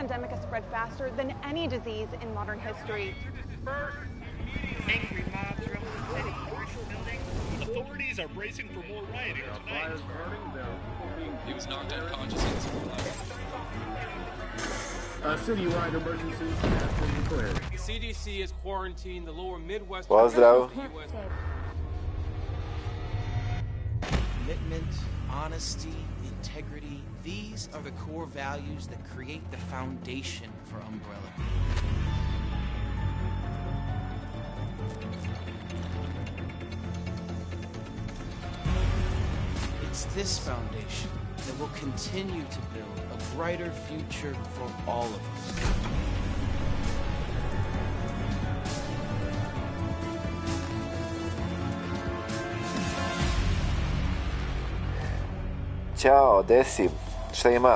pandemic has spread faster than any disease in modern history. Angry mobs roam the city, commercial buildings. Authorities are bracing for more rioting tonight. He was knocked unconscious in his Citywide emergency has been declared. CDC has quarantined the lower Midwest. Pozdrav. Commitment, honesty, integrity, these are the core values that create the foundation for Umbrella. It's this foundation that will continue to build a brighter future for all of us. Ćao, desi. Šta ima?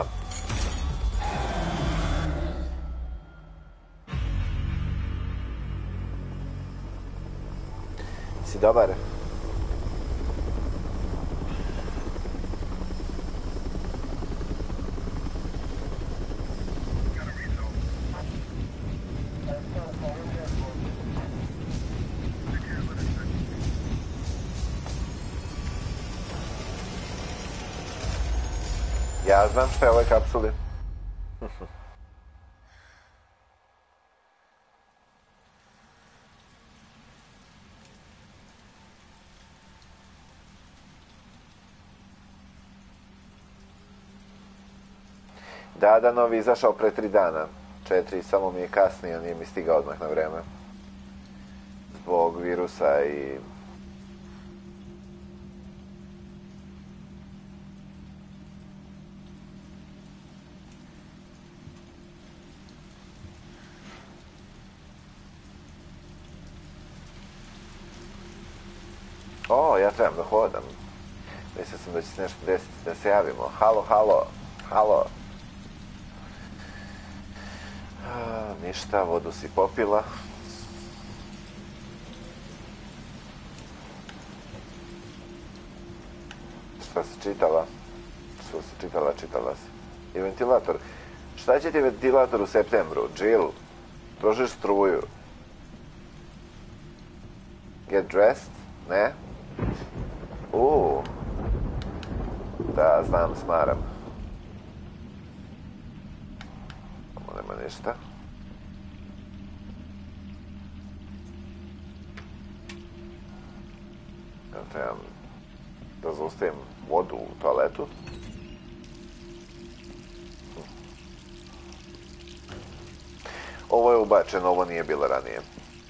Si dobar? Ja znam šta je ove kapsuli. Da, novi izašao pre 3 dana. 4, samo mi je kasnije, nije mi stigao odmah na vreme. Zbog virusa i... O, ja trebam da hodam. Mislio sam da će se nešto desiti, da se javimo. Halo. Ništa, vodu si popila. Šta si čitala? Čitala si. I ventilator. Šta će ti ventilator u septembru? Jill, trošiš struju. Get dressed? Ne? Da, znam, smaram. Ovo nema ništa. Ja trebam da zaustavim vodu u toaletu. Ovo je ubačeno, ovo nije bilo ranije.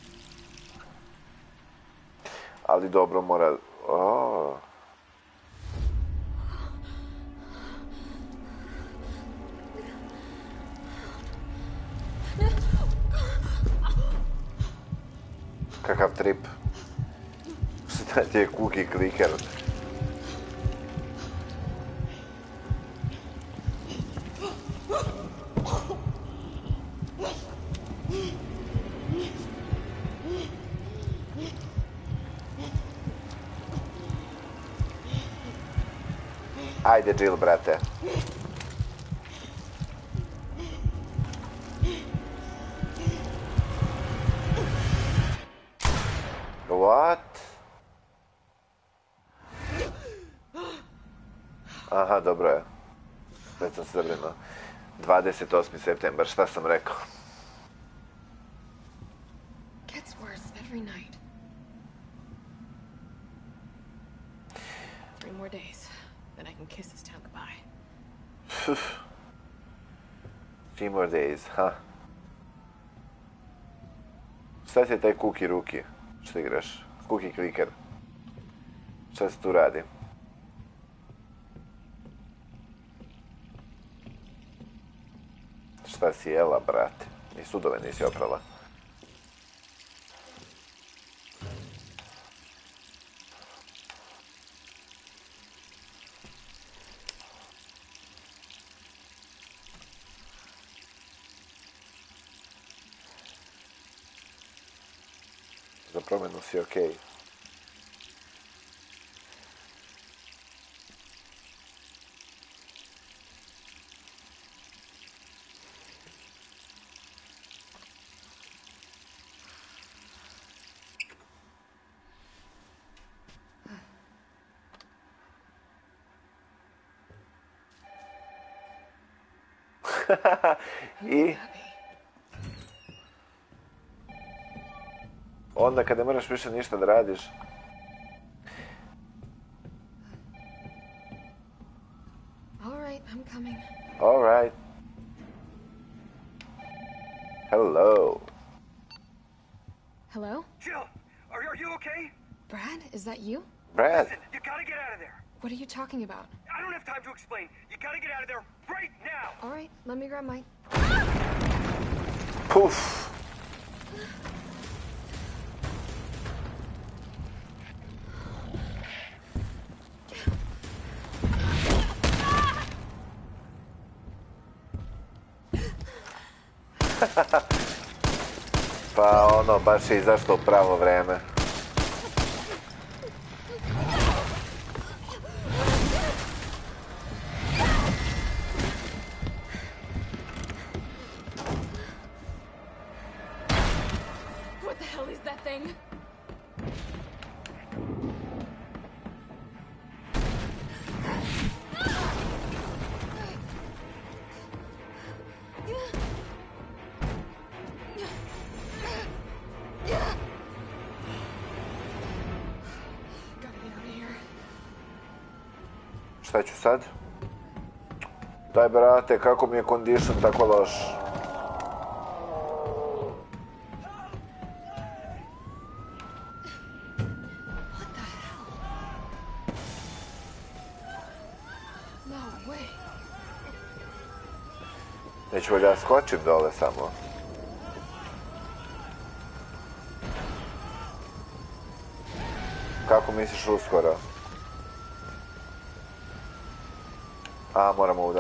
Ali dobro, mora... Kakav trip. Šta ti je cookie clicker? Ajde, Jill, brate. What? Aha, dobro je. Već sam se zabrinuo. 28. septembar, šta sam rekao? Gets worse every night. 3 more days, then I can kiss this town goodbye. 3 more days, ha? Šta ti je taj cookie ruki? Što igraš? Cookie clicker. Šta se tu radi? Šta si jela, brate? Ni sudove nisi oprala. Za promjenu si okej. I onda kad ne moraš više ništa da radiš. All right, I'm coming. All right. Hello. Hello? Jill, are you okay? Brad, is that you? Brad. Listen, you gotta get out of there. What are you talking about? I don't have time to explain. You gotta get out of there right now. All right, let me grab my... Puf. Pa ono, baš je izašlo u pravo vreme. What the hell is that thing? Šta ću sad? Daj brate, kako mi je condition tako loš. What the hell? No way. Neću da skočim dole samo. Kako misliš uskoro? A, moramo ovdje.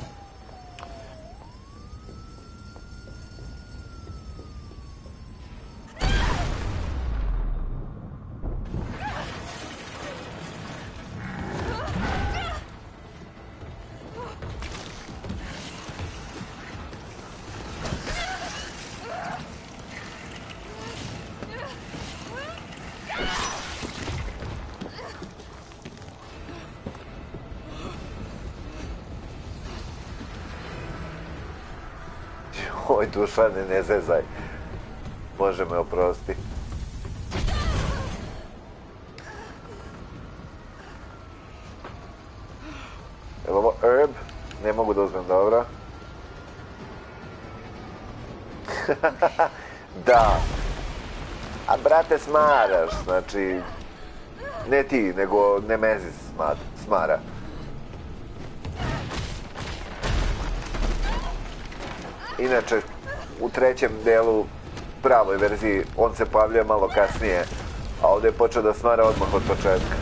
Oj, Dušane, ne zezaj. Bože me oprosti. Evo ovo herb. Ne mogu da uzmem, dobro. Da. A brate, smaraš, znači... Ne ti, nego Nemezis smara. Inače, u trećem delu, pravoj verziji, on se pojavljuje malo kasnije, a ovdje je počeo da smara odmah od početka.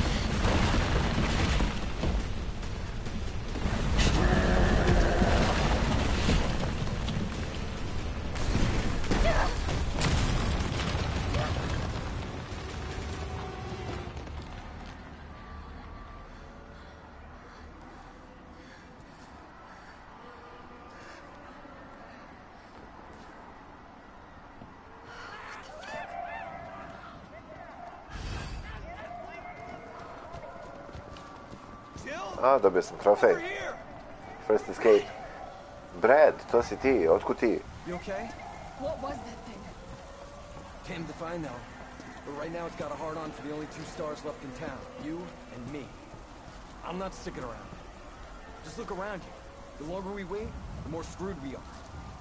A, dobio sam trofej. First escape. Brad, to si ti, otkud ti? You okay? What was that thing? Damned if I know. But right now it's got a hard on for the only two stars left in town. You and me. I'm not sticking around. Just look around you. The longer we wait, the more screwed we are.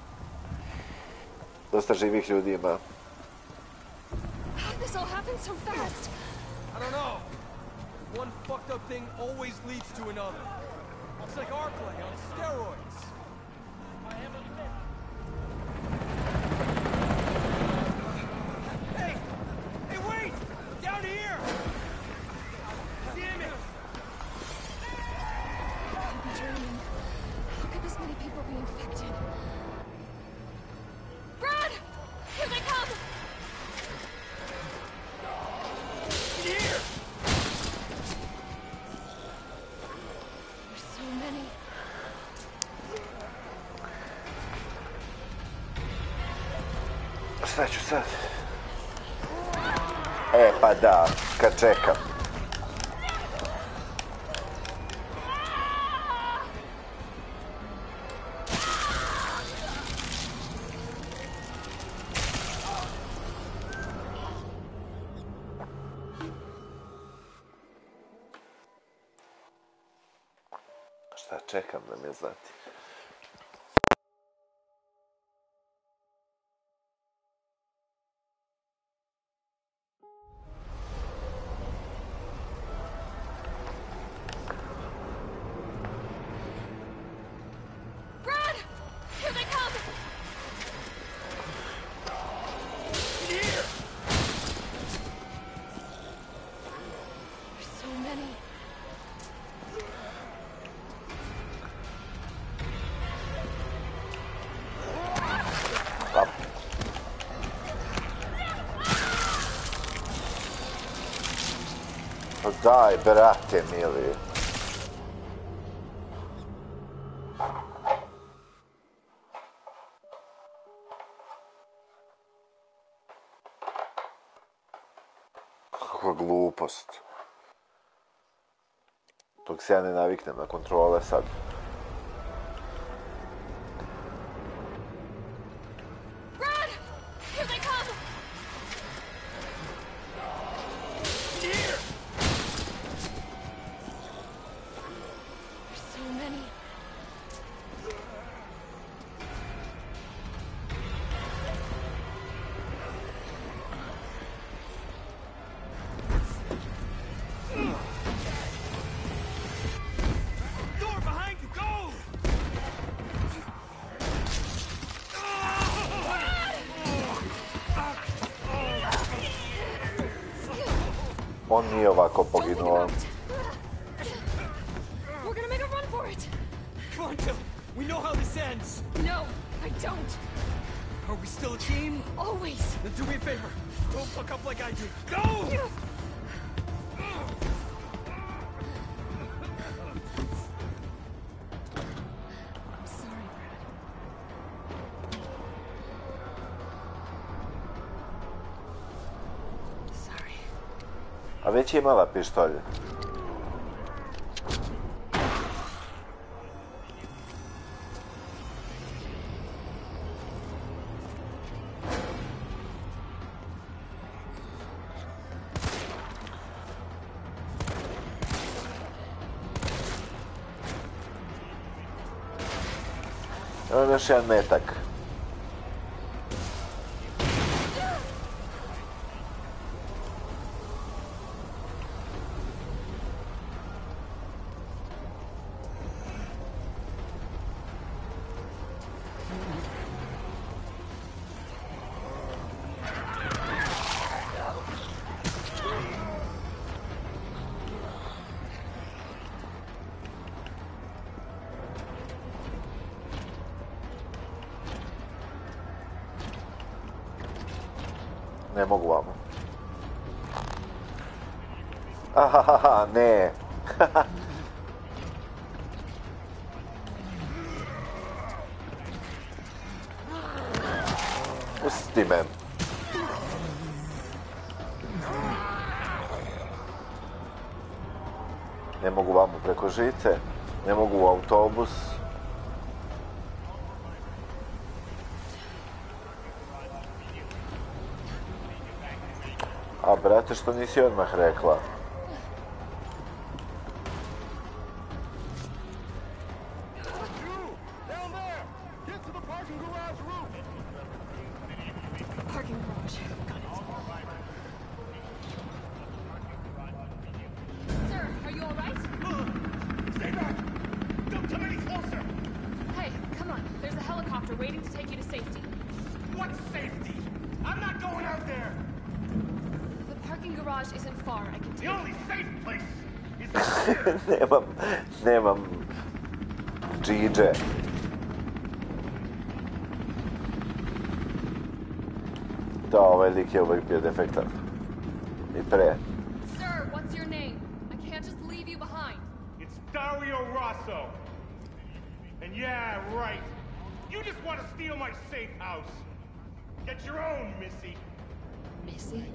Dosta živih ljudi ima. How did this all happen so fast? I don't know. One fucked up thing always leads to another. It's like our play on steroids. Hey! Hey, wait! Down here! Damn it! I could be dreaming. How could this many people be infected? Brad! Here they come! Get here! There's so many. Šta ću sad? E, pa da, kad čekam. Šta čekam da me znati. Brad! Here they come! There's so many. Daj, brate, mili. Kakva glupost. Dok se ja ne naviknem na kontrole sad. Brad! Here they come! Dear! There's so many. Door behind you, go! On nije ovako poginuo. We're gonna make a run for it! Come on, Jill. We know how this ends. No, I don't. Are we still a team? Always. Then do me a favor. Don't fuck up like I did. Go! I'm sorry, Brad. Sorry. A već je imala pištolje. Evo još jedan metak. Ne mogu vamo. Ahahaha, ne. Pusti me. Ne mogu vamo preko žice. Ne mogu u autobus. A brate, što nisi odmah rekla? Parking garage. Got it. Sir, are you all right? Stay back! Don't come any closer! Hey, come on. There's a helicopter waiting to take you to safety. What safety? I'm not going out there! The parking garage isn't far. I can The take only safe place is Nemam džidže. Da, ovaj lik je uvijek bio defektan. I pre. Sir, what's your name? I can't just leave you behind. It's Dario Rosso. And yeah, right. You just want to steal my safe house. Get your own, Missy. Missy?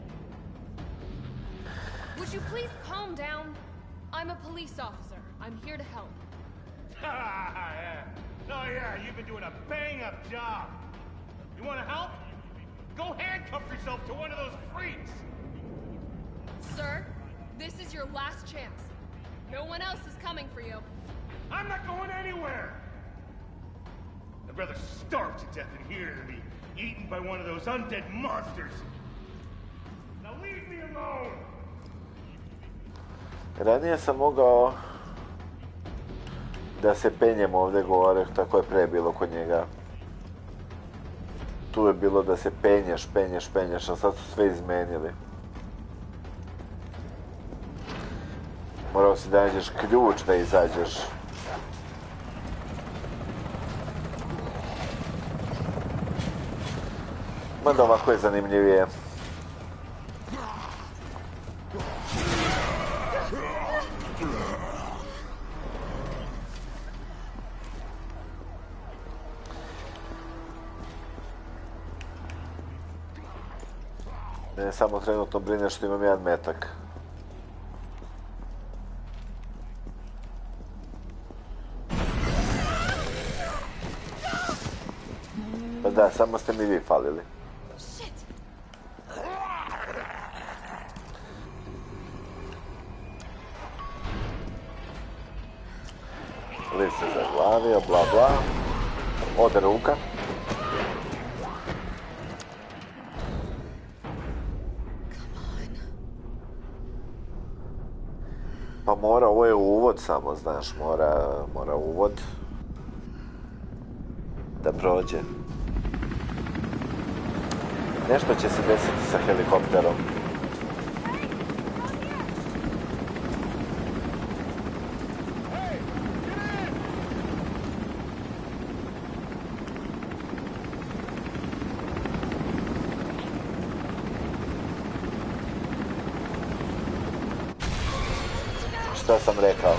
Would you please calm down? I'm a police officer. I'm here to help. Yeah. Oh yeah, you've been doing a bang-up job. You want to help? Go handcuff yourself to one of those freaks. Sir, this is your last chance. No one else is coming for you. I'm not going anywhere! I'd rather starve to death in here than be eaten by one of those undead monsters. Now leave me alone! Ranije sam mogao da se penjem ovdje gore, tako je pre bilo kod njega. Tu je bilo da se penješ, a sad su sve izmenili. Morao si da nađeš ključ da izađeš. Mada ovako je zanimljivije. Ne, samo trenutno brine što imam jedan metak. Pa da, samo ste mi vi falili. List se zaglavio, bla bla. Ode ruka. Pa mora, ovo je uvod samo, znaš, mora uvod da prođe. Nešto će se desiti sa helikopterom. Što sam rekao?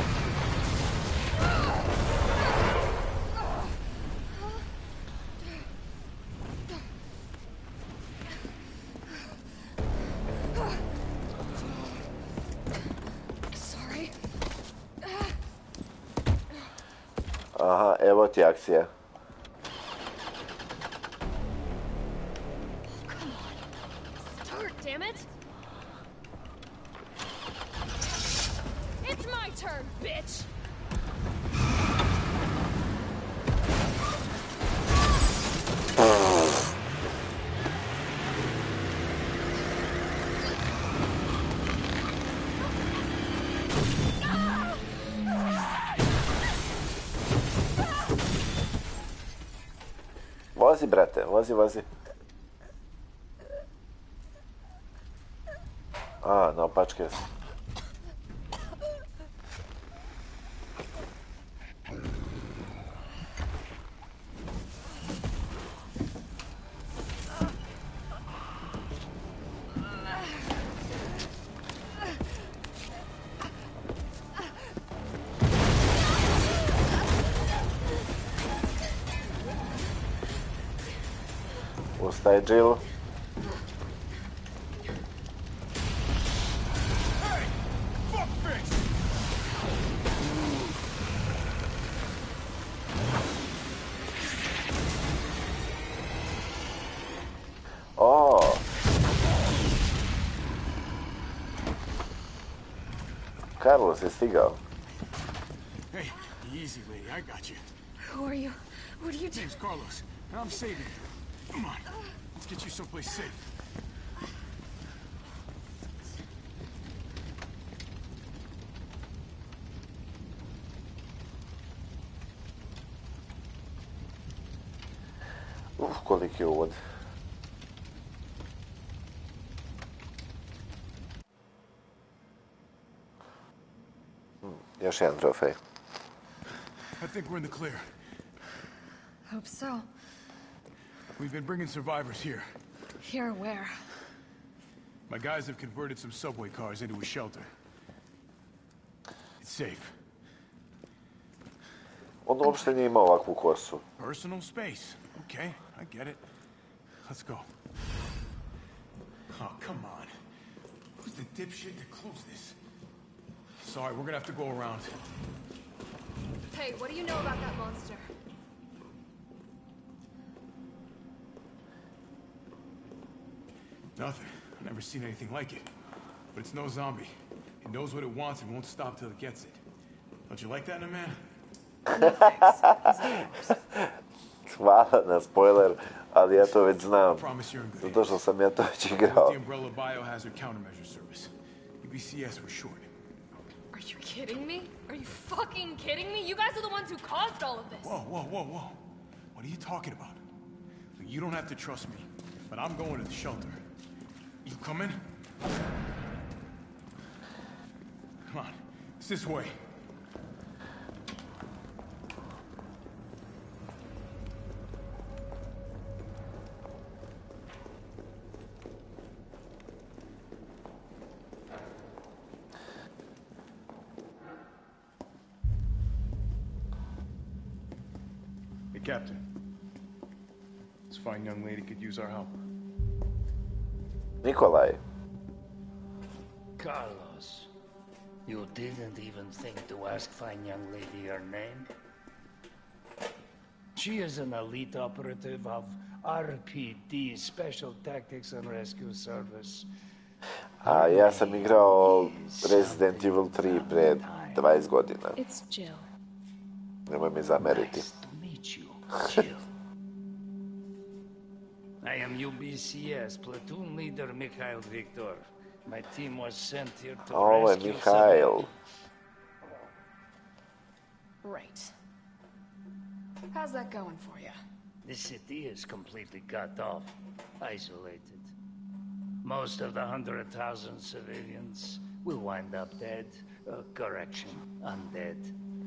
Aha, evo ti akcija. Damn it! It's my turn, bitch! Vozi, brate, vozi. A, naopačke su. Ustaje Jill. Oh. Carlos je stigao. Hey, easy, lady. I got you. Who are you? What are you doing? Name's Carlos, and I'm saving you. Come on, let's get you someplace safe. Koliki je uvod. Još jedan trofej. I think we're in the clear. Hope so. We've been bringing survivors here. Here where? My guys have converted some subway cars into a shelter. It's safe. On uopšte nije imao ovakvu kosu. Personal space. Okay, I get it. Let's go. Oh, come on. Who's the dipshit that closed this? Sorry, we're gonna have to go around. Hey, what do you know about that monster? Nothing. I've never seen anything like it. But it's no zombie. It knows what it wants and won't stop till it gets it. Don't you like that in a man? No thanks. He's a horse. Hvala na spoiler, ali ja to već znam. Promise you're in good Zato što sam ja to već With igrao. the Umbrella Biohazard Countermeasure Service. UBCS was short. Are you kidding me? Are you fucking kidding me? You guys are the ones who caused all of this. Whoa, whoa, whoa, whoa. What are you talking about? Look, you don't have to trust me, but I'm going to the shelter. You coming? Come on, it's this way. Hey, Captain. This fine young lady could use our help. Nikolaj. Carlos, you didn't even think to ask fine young lady her name? She is an elite operative of RPD, Special Tactics and Rescue Service. A ja sam igrao Resident Evil 3 pre 20 godina. It's Jill. Nemoj mi zameriti. Nice to meet you, Jill. I am UBCS, platoon leader Mikhail Viktor. My team was sent here to Ovo je rescue Mihail. Right. How's that going for you? The city is completely cut off, isolated. Most of the 100,000 civilians will wind up dead. Correction, undead.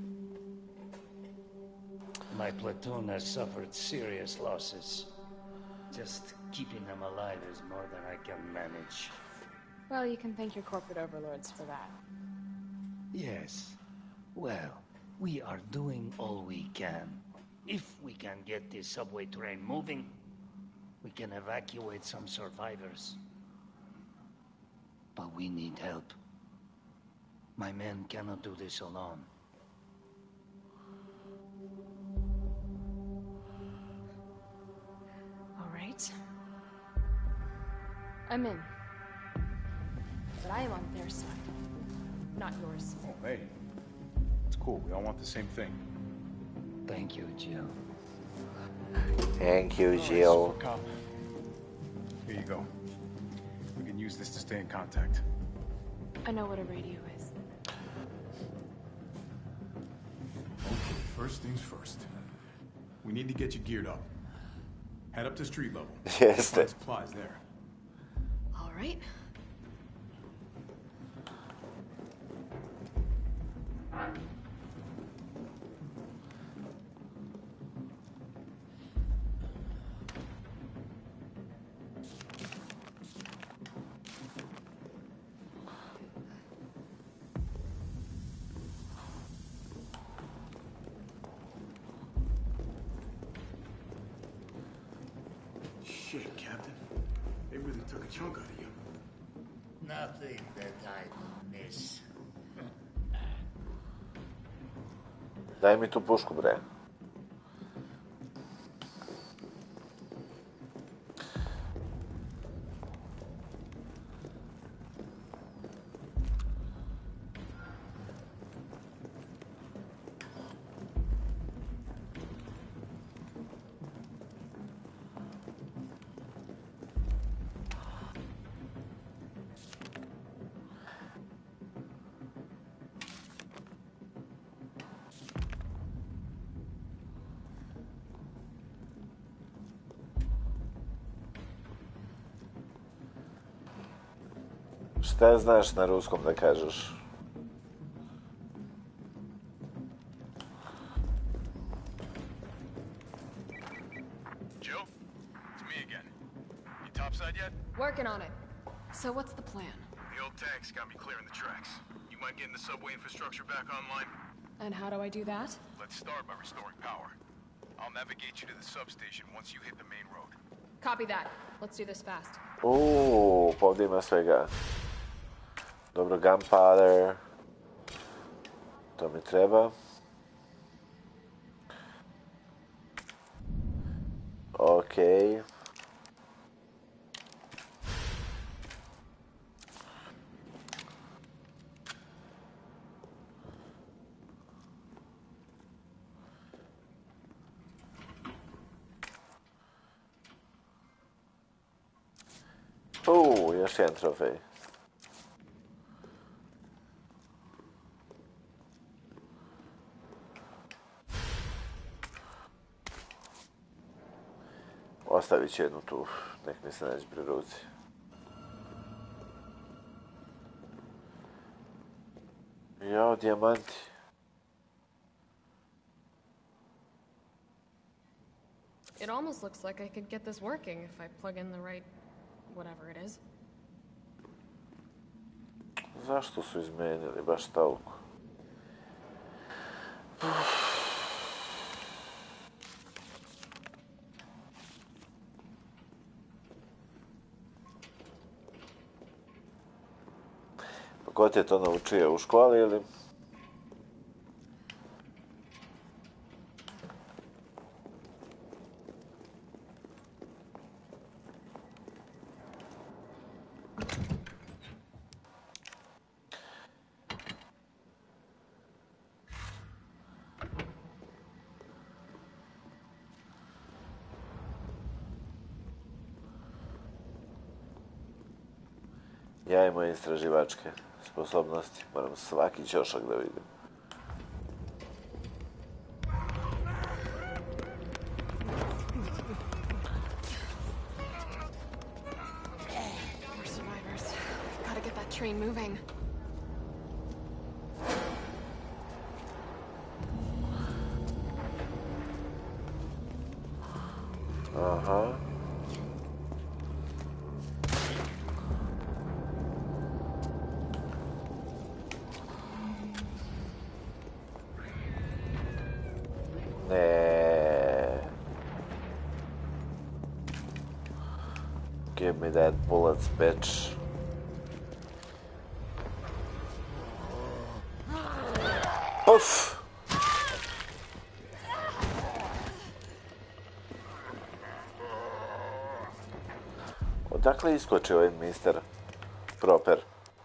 My platoon has suffered serious losses. Just keeping them alive is more than I can manage. Well, you can thank your corporate overlords for that. Yes. Well, we are doing all we can. If we can get this subway train moving, we can evacuate some survivors. But we need help. My men cannot do this alone. All right. I'm in. But I am on their side, not yours. Oh, hey. It's cool. We all want the same thing. Thank you, Jill. Thank you, Jill. Cop. Here you go. We can use this to stay in contact. I know what a radio is. Okay, first things first. We need to get you geared up. Head up to street level. Jeste. Find supplies there. All right. Shit, Captain. They really took a chunk out of you. Nothing that I don't miss. Daj mi tu pušku, bre. Šta znaš na ruskom da kažeš? Jill? It's me again. You topside yet? Working on it. So what's the plan? The old tanks got me clearing the tracks. You mind getting the subway infrastructure back online? And how do I do that? Let's start by restoring power. I'll navigate you to the substation once you hit the main road. Copy that. Let's do this fast. Pa ovdje ima svega. Dobro, gunpowder. To mi treba. Okej. Još jedan trofej. Ostavit ću jednu tu, nek mi se nađe pri ruci. Jao, dijamanti. It almost looks like I could get this working if I plug in the right whatever it is. Zašto su izmenili baš toliko? Pa ko ti je to naučio u školi ili? Ja i moje istraživačke sposobnosti. Moram svaki ćošak da vidim. More survivors. Gotta get that train moving. Aha. Give me that bullets, bitch. Puf! Odakle iskoči ovaj mister Proper?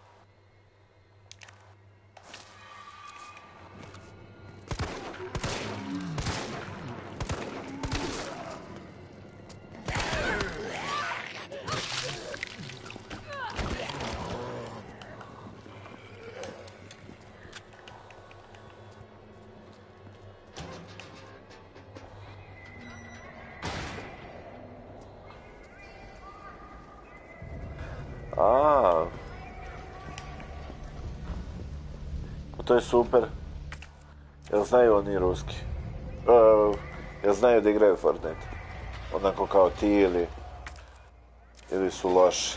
To je super. Jel znaju oni ruski? Jel znaju da igraju Fortnite? Onako kao ti ili su loši?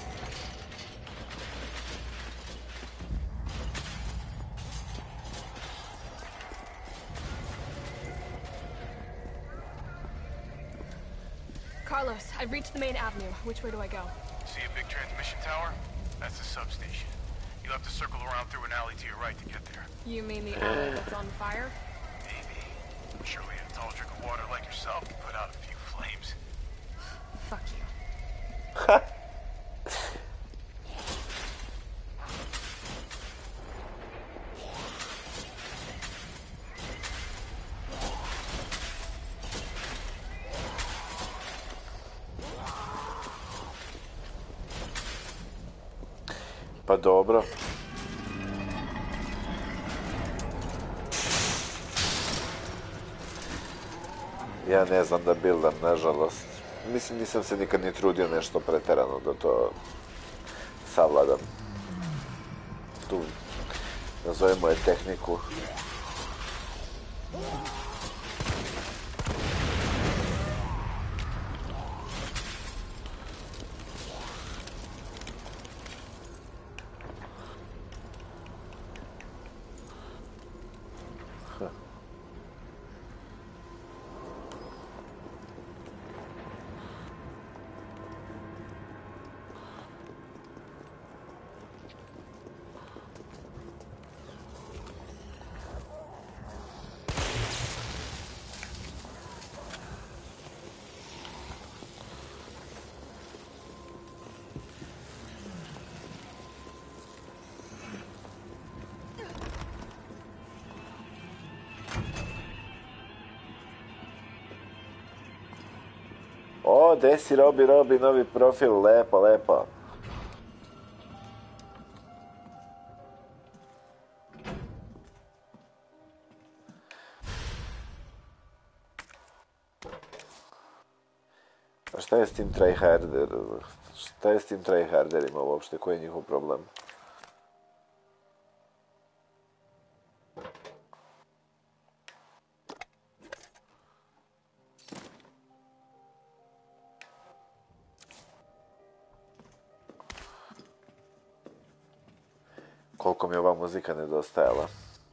Carlos, I've reached the main avenue. Which way do I go? See a big transmission tower? That's the substation. You'll have to circle around through an alley to your right to get there. You mean the alley that's on fire? Maybe. Surely a tall drink of water like yourself can put out a few flames. Fuck you. Pa dobro. Ja ne znam da bildam, nažalost. Mislim, nisam se nikad ni trudio nešto preterano da to savladam. Tu nazovemo je tehniku. O, desi Robi, novi profil, lepo, lepo. A šta je s tim tryharderima uopšte? Koji je njihov problem? Koliko mi je ova muzika nedostajala.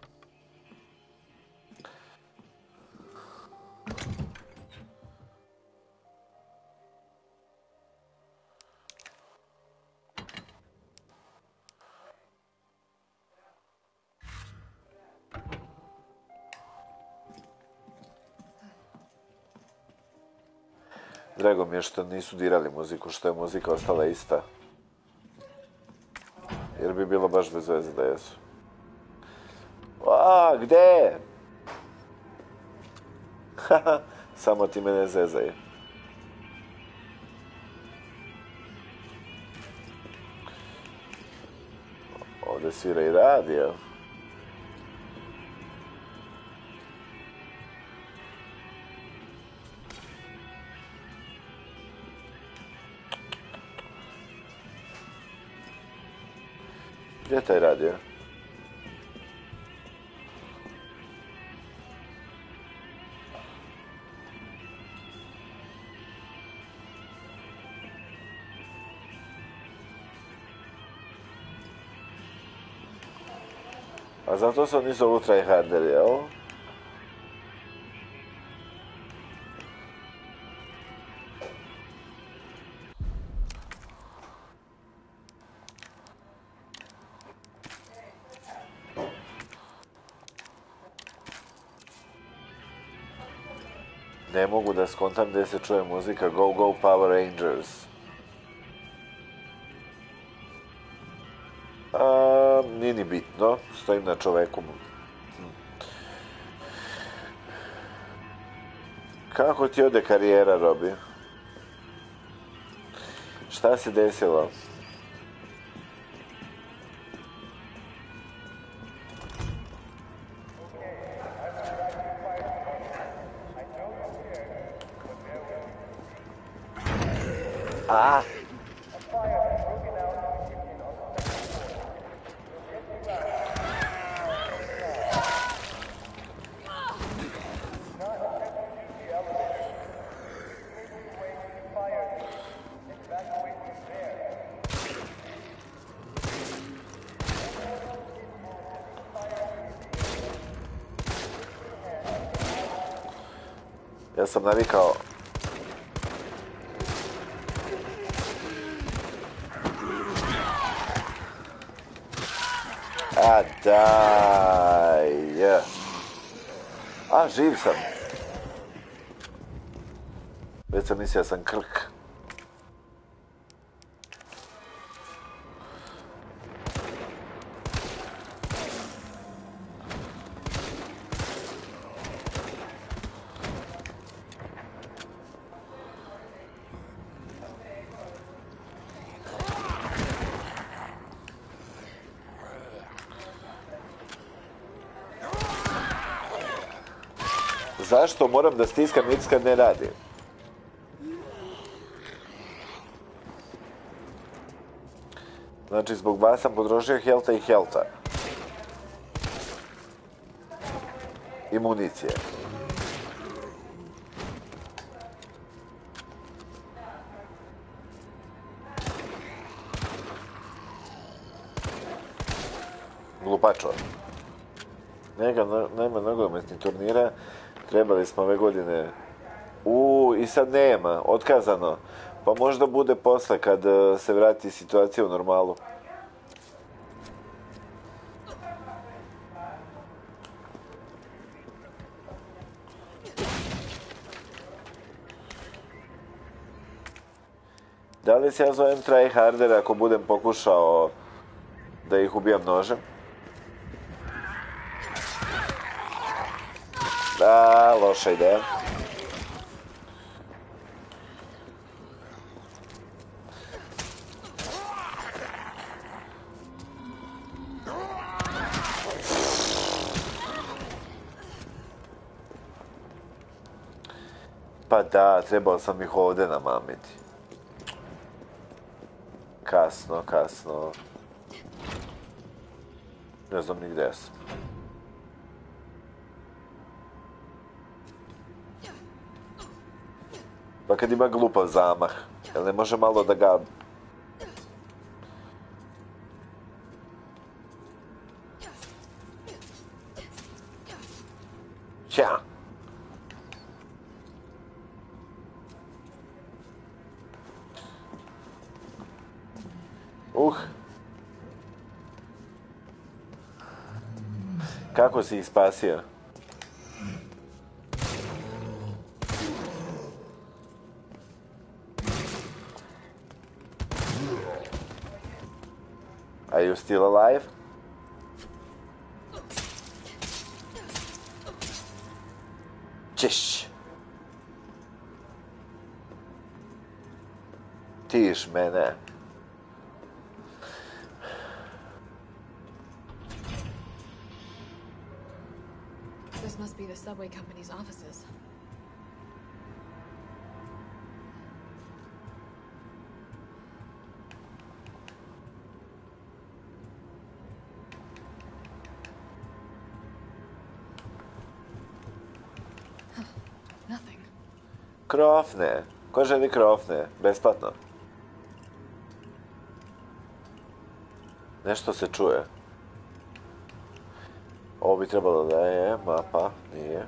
Drago mi je što nisu dirali muziku, što je muzika ostala ista. Jer bi bilo baš bez veze da jesu. A, gde? Haha, samo ti mene zezaj. Ovdje svira i radio. Gdje je taj radio? A zato se oni zovu tryharderi, jel? Ne mogu da skontam gdje se čuje muzika Go Go Power Rangers. Nije ni bitno, stojim na čoveku. Kako ti ode karijera, Robi? Šta se desilo? A! Ja sam navikao. A daj. A, živ sam. Već sam mislio da sam krk. Zašto moram da stiskam X kad ne radi? Znači, zbog vas sam potrošio helta i helta. I municije. Glupačo. Nema nogometnih turnira. Trebali smo ove godine. I sad nema. Otkazano. Pa možda bude posle kad se vrati situacija u normalu. Da li se ja zovem tryharder ako budem pokušao da ih ubijam nožem? Da, loša ideja. Pa da, trebao sam ih ovdje namamiti. Kasno. Ne znam ni gdje sam. Pa kad ima glupav zamah, jel ne može malo da ga... Ća! Kako si ih spasio? Are you still alive? Ćeš! Tiš mene. This must be the subway company's offices. Nothing. Krofne. Ko želi krofne? Besplatno. Nešto se čuje. Ovo bi trebalo da je mapa, nije.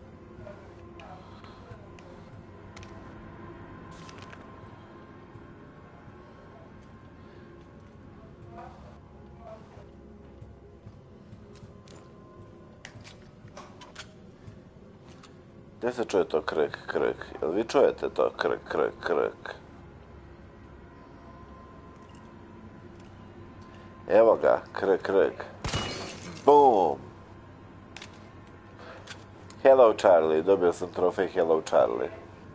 Gdje se čuje to krk? Jel vi čujete to krk? Evo ga, krk. Boom! Hello Charlie, dobio sam trofej Hello Charlie.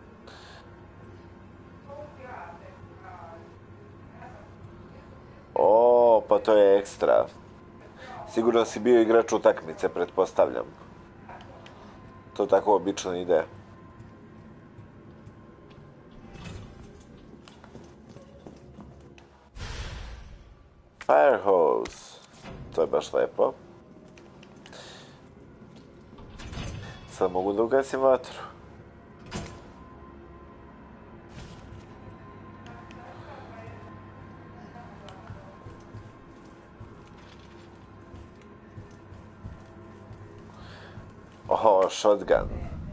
O, pa to je ekstra. Sigurno si bio igrač utakmice, pretpostavljam. To tako obično ide. Firehose. To je baš lepo. Sad mogu da ugasim vatru. Oho, shotgun.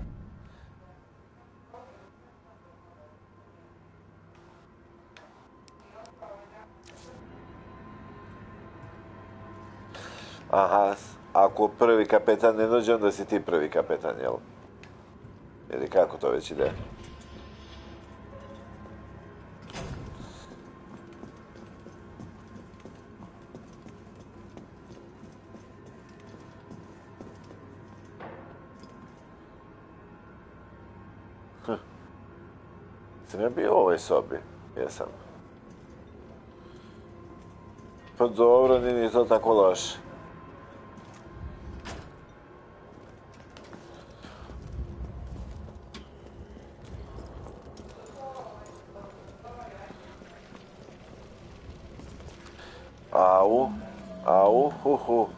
Aha, ako prvi kapetan ne dođe, onda si ti prvi kapetan, jel? Ili kako to već ide? Sam ja bio u ovoj sobi? Jesam. Pa dobro, nije ni to tako loše. Au, hu.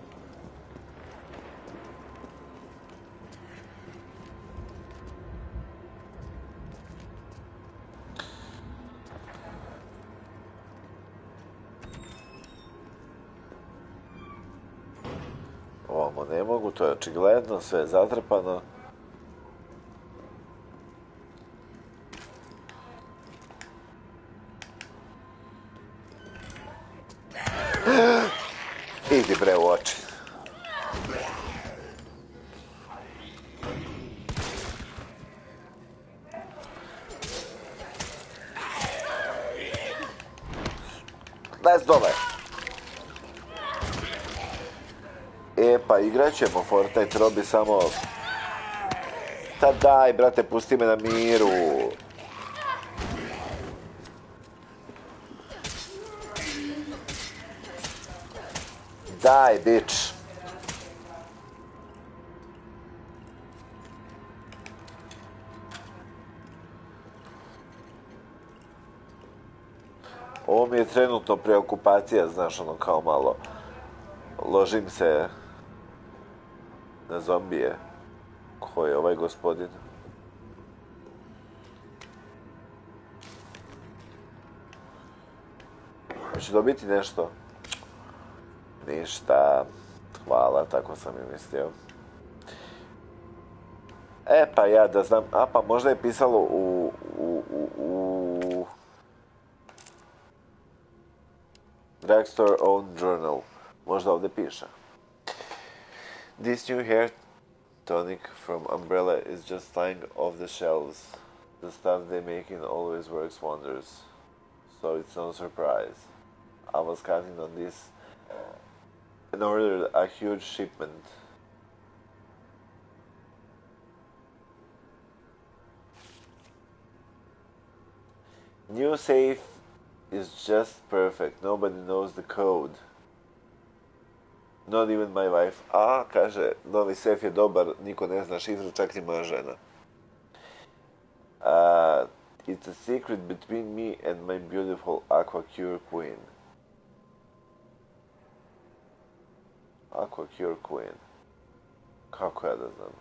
Ovamo ne mogu, to je očigledno, sve je zatrpano. Idi bre u oči. Lez dole. Pa igrat ćemo Fortnite, Robi, samo... Ta daj, brate, pusti me na miru. Daj, bitch. Ovo mi je trenutno preokupacija, znaš, ono kao malo. Ložim se na zombije. Ko je ovaj gospodin? Hoću dobiti nešto? Ništa. Hvala, tako sam i mislio. Pa ja da znam... A pa možda je pisalo u Drugstore Own Journal. Možda ovdje piše. This new hair tonic from Umbrella is just flying off the shelves. The stuff they make in always works wonders. So it's no surprise. I was counting on this and ordered a huge shipment. New safe is just perfect. Nobody knows the code. Not even my wife. A, kaže, novi sef je dobar, niko ne zna šifru, čak ni moja žena. It's a secret between me and my beautiful Aquacure Queen. Aquacure Queen. Kako ja da znam?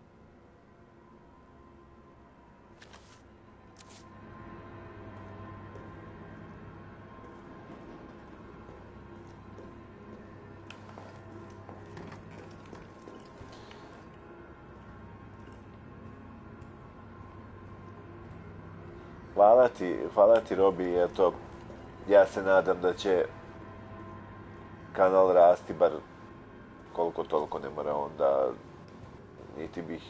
Hvala ti Robi, eto, ja se nadam da će kanal rasti, bar koliko toliko, ne mora onda, niti bih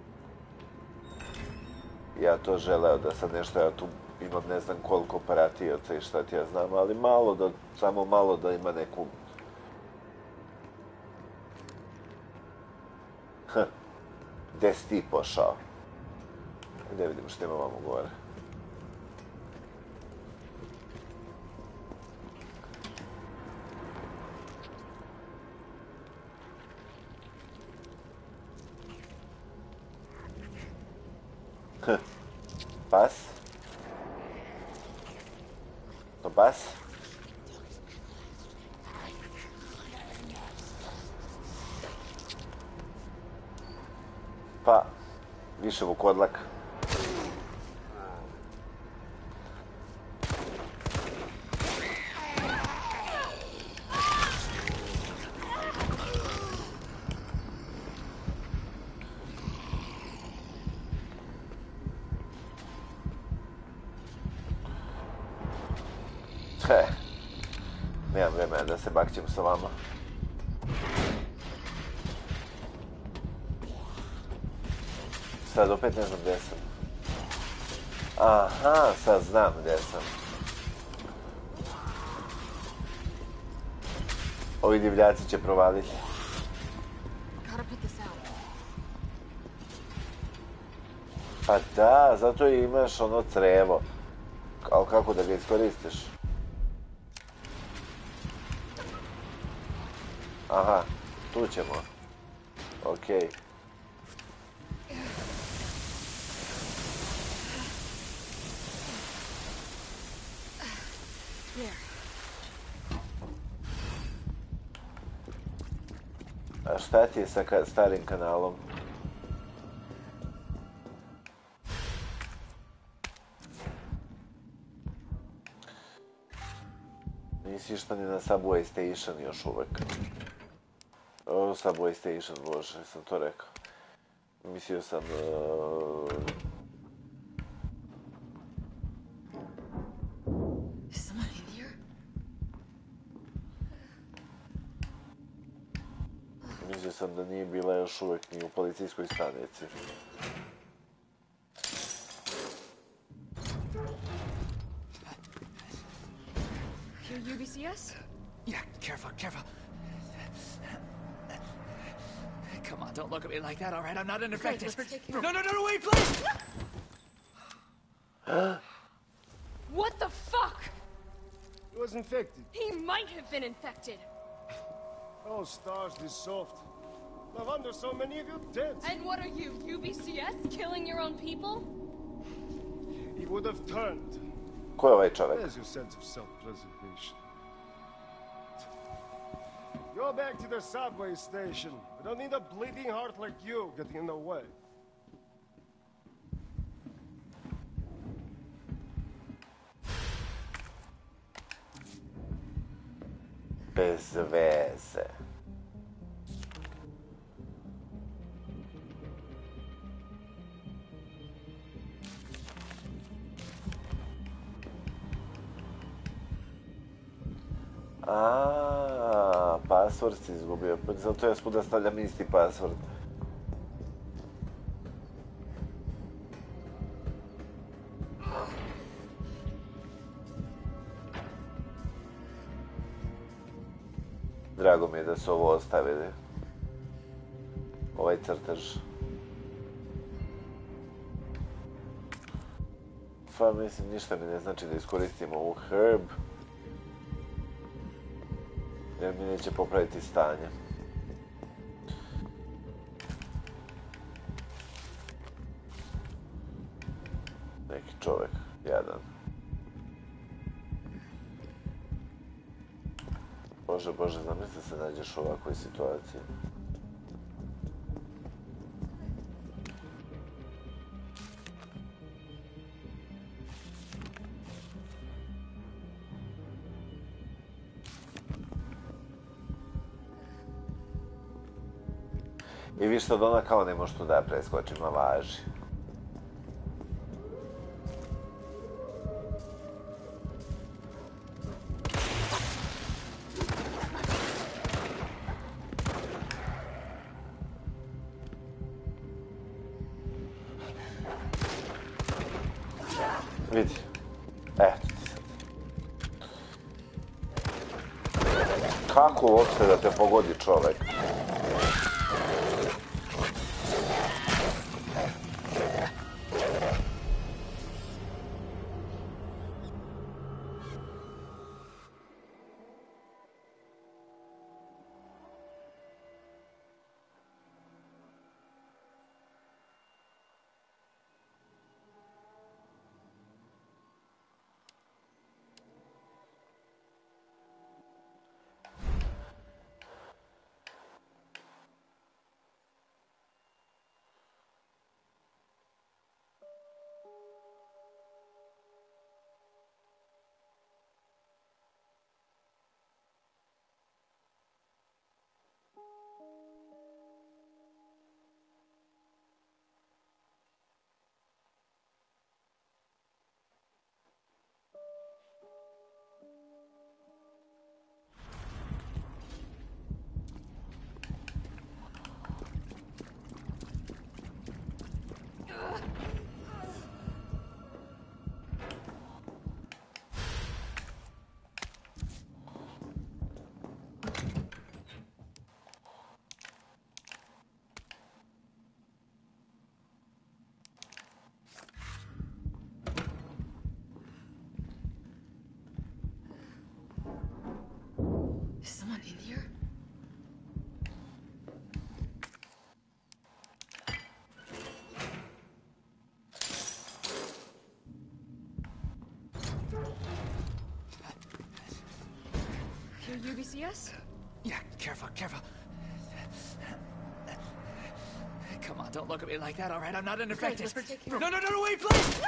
ja to želeo da sad nešto, ja tu imam ne znam koliko pratioca i šta ti ja znam, ali samo malo da ima neku... Gde si ti pošao? Gde vidim što ima vamo gore. Pas? To pas? Pa, više vukodlak. Nemam vremena da se bakćem sa vama. Sad opet ne znam gdje sam. Aha, sad znam gdje sam. Ovi divljaci će provaliti. Pa da, zato imaš ono crevo. Ali kako da ga iskoristiš? Aha, tu ćemo. Okej. A šta ti je sa starim kanalom? Nisi što ni na Subway Station još uvek. Subway Station, bože, sam to rekao. Mislio sam... Mislio sam da nije bila još uvek ni u policijskoj stanici. Here, UBCS? Yeah, careful, careful. Come on, don't look at me like that, all right? I'm not an infected. No, wait, please! What the fuck? He was infected. He might have been infected. Oh, stars, this soft. No wonder so many of you dead. And what are you, UBCS? Killing your own people? He would have turned. Ko je ovaj čovjek? Where's your sense of self-preservation? Go back to the subway station. I don't need a bleeding heart like you getting in the way. Bez veze. Password si izgubio. Zato ja svuda stavljam isti password. Drago mi je da su ovo ostavili. Ovaj crtež. Pa mislim, ništa mi ne znači da iskoristimo ovu herb. Jer mi neće popraviti stanje. Neki čovjek, jadan. Bože, Bože, zamisli se nađeš u ovakvoj situaciji. I vi što od ona kao ne može tu da preskoči, ma važi. Vidi. Eto ti sad. Kako uopšte da te pogodi čovek? Is someone in here? Here, UBCS? Yeah, careful, careful. Come on, don't look at me like that, all right? I'm not an infected. No, wait, please!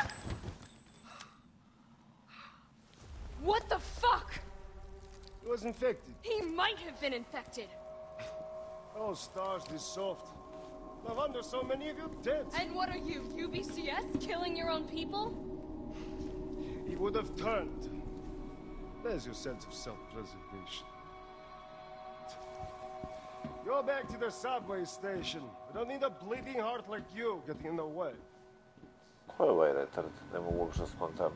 What the fuck? He was infected. He might have been infected. Oh, stars, this soft. No wonder so many of you dead. And what are you, UBCS? Killing your own people? He would have turned. There's your sense of self-preservation. Go back to the subway station. I don't need a bleeding heart like you getting in the way. Ko je ovaj retard? Ne mogu uopšte spontan.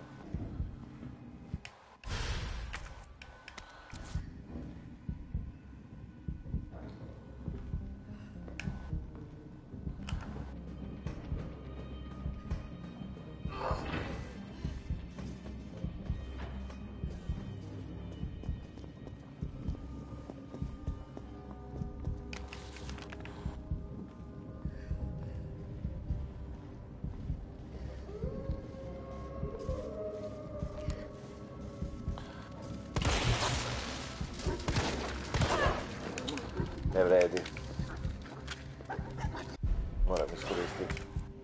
Ne vredi. Moram iskoristiti.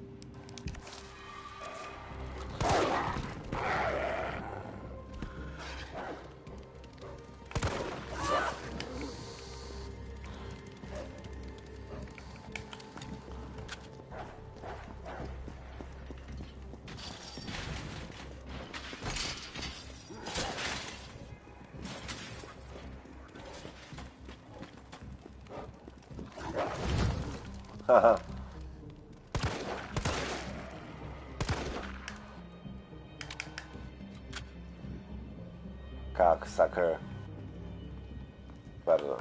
Haha. Cocksucker. Pardon.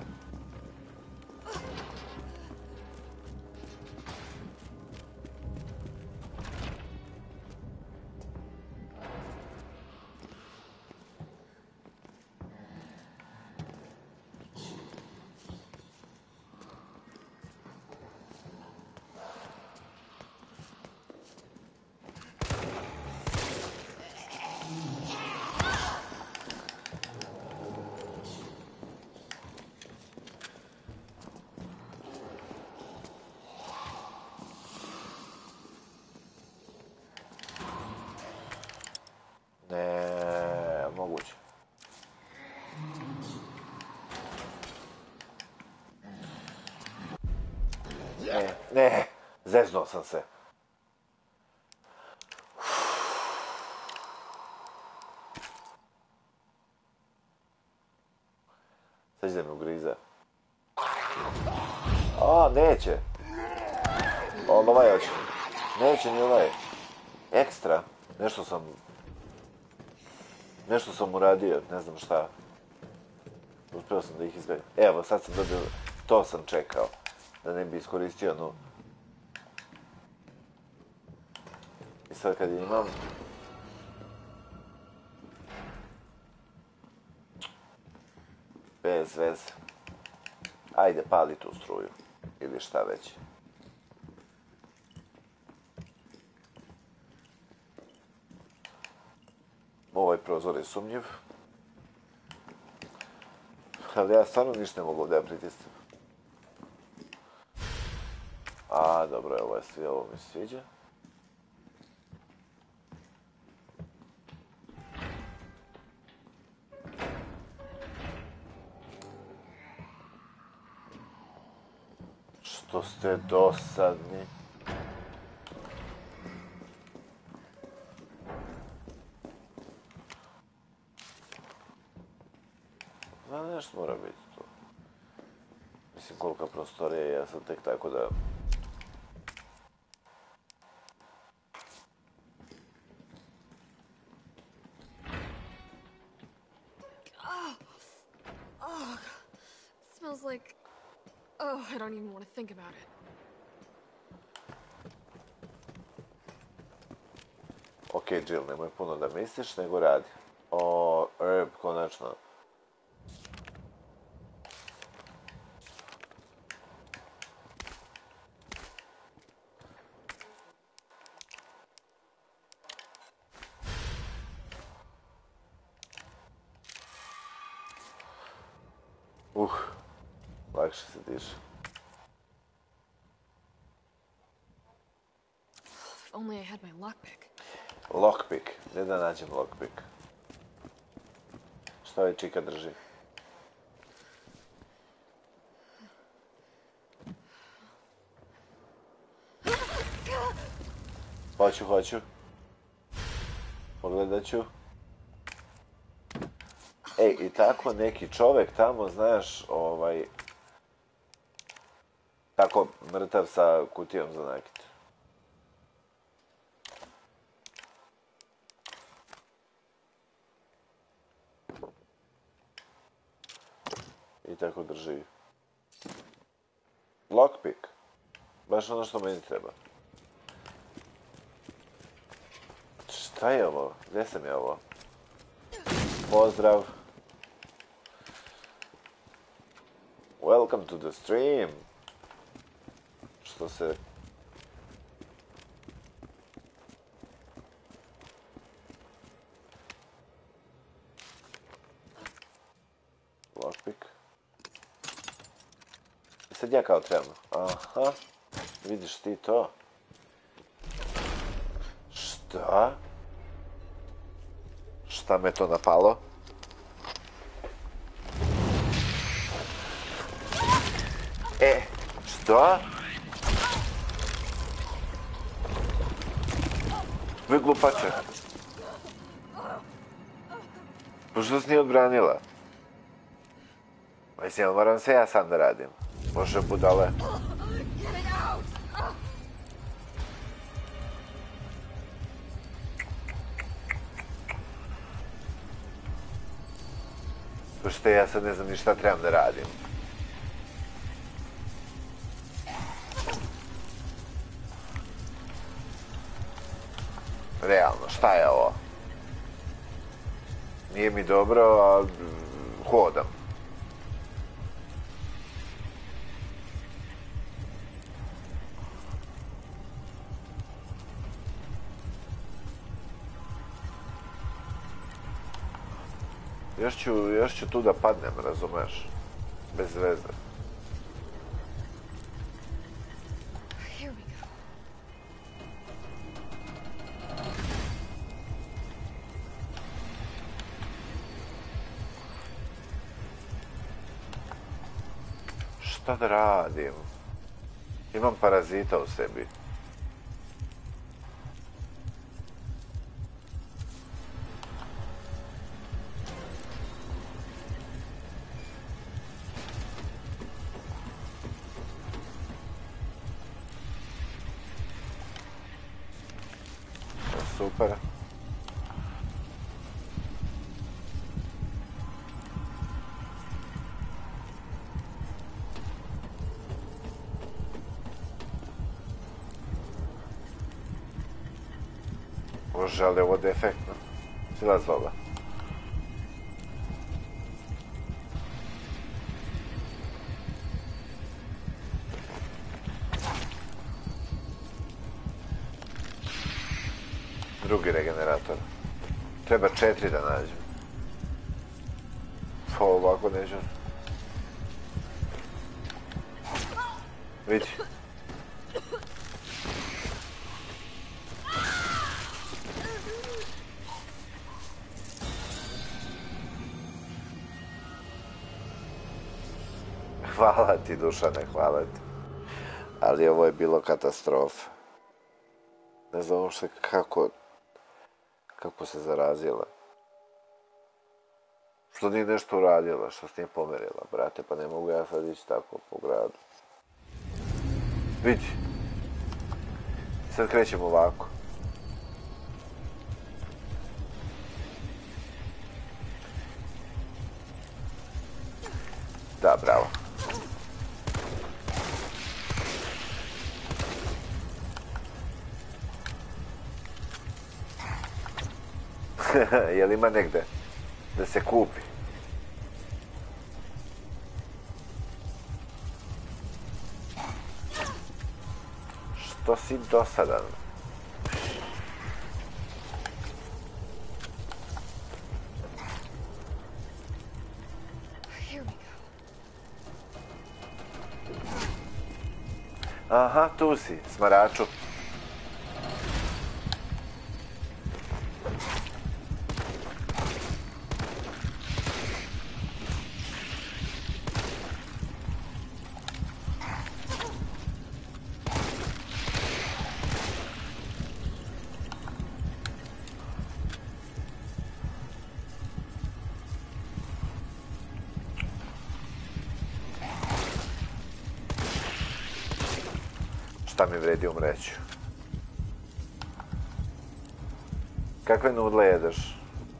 Ne, moguće. Ne, zeznuo sam se. Sad će da me ugriza. A, neće. Ovaj hoće. Neće ni ovaj. Ekstra. Nešto sam uradio, ne znam šta. Uspio sam da ih izgledam. Evo, sad sam dobio... To sam čekao. Da ne bi iskoristio, no... I sad kad je imam... Bez veze. Ajde, pali tu struju. Ili šta već. Ovaj prozor je sumnjiv. Ali ja stvarno ništa ne mogu da ja pritisnem. A, dobro, ovo mi se sviđa. Što ste dosadni. Nešto mora biti tu. Mislim, kolika prostorija je, ja sam tek tako da... It smells like... Oh, I don't even want to think about it. Ok, Jill, nemoj puno da misliš, nego radi. O, Herb, konačno. Lakše se diše. If only I had my lockpick. Lockpick. Gdje da nađem lockpick? Šta ovaj čika drži? Hoću. Pogledat ću. Ej, i tako neki čovek tamo, znaš, tako mrtav sa kutijom za nakit. I tako drži. Lockpick. Baš ono što meni treba. Šta je ovo? Gdje sam ja ovo? Pozdrav. Welcome to the stream. Što se... Lockpick. Sad ja kao trebam. Aha. Vidiš ti to? Šta? Šta me to napalo? Šta? Vi glupače. Pošto si nije odbranila? Mislim, jel moram se ja sam da radim? Može budale. Pošto ja sad ne znam ni šta trebam da radim. Realno, šta je ovo? Nije mi dobro, a hodam. Još ću tu da padnem, razumeš? Bez veze. Šta da radim? Imam parazita u sebi. Super. Bože, ali ovo defektno. Sila zloba. Drugi regenerator. Treba 4 da nađem. Ovako neću. Vidi. Hvala ti, Dušane, hvala ti. Ali ovo je bilo katastrofa. Ne znam uopšte kako se zarazila. Što nije nešto uradila, što se nije pomerila, brate, pa ne mogu ja sad ići tako po gradu. Vidi. Sad krećemo ovako. Da, bravo. Jel ima negde da se kupi? Što si dosadan? Aha, tu si, smaraču. Šta mi vredi umreću? Kakve nudle jedeš?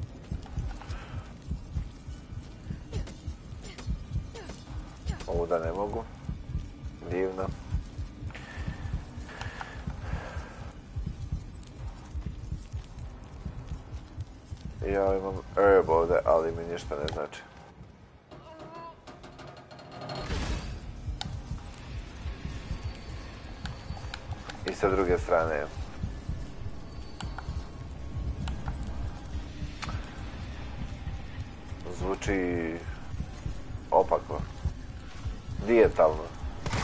Ovu da ne mogu. Divno. Ja imam herb ovde, ali mi ništa ne znači. I sa druge strane zvuči opako, dijetalno.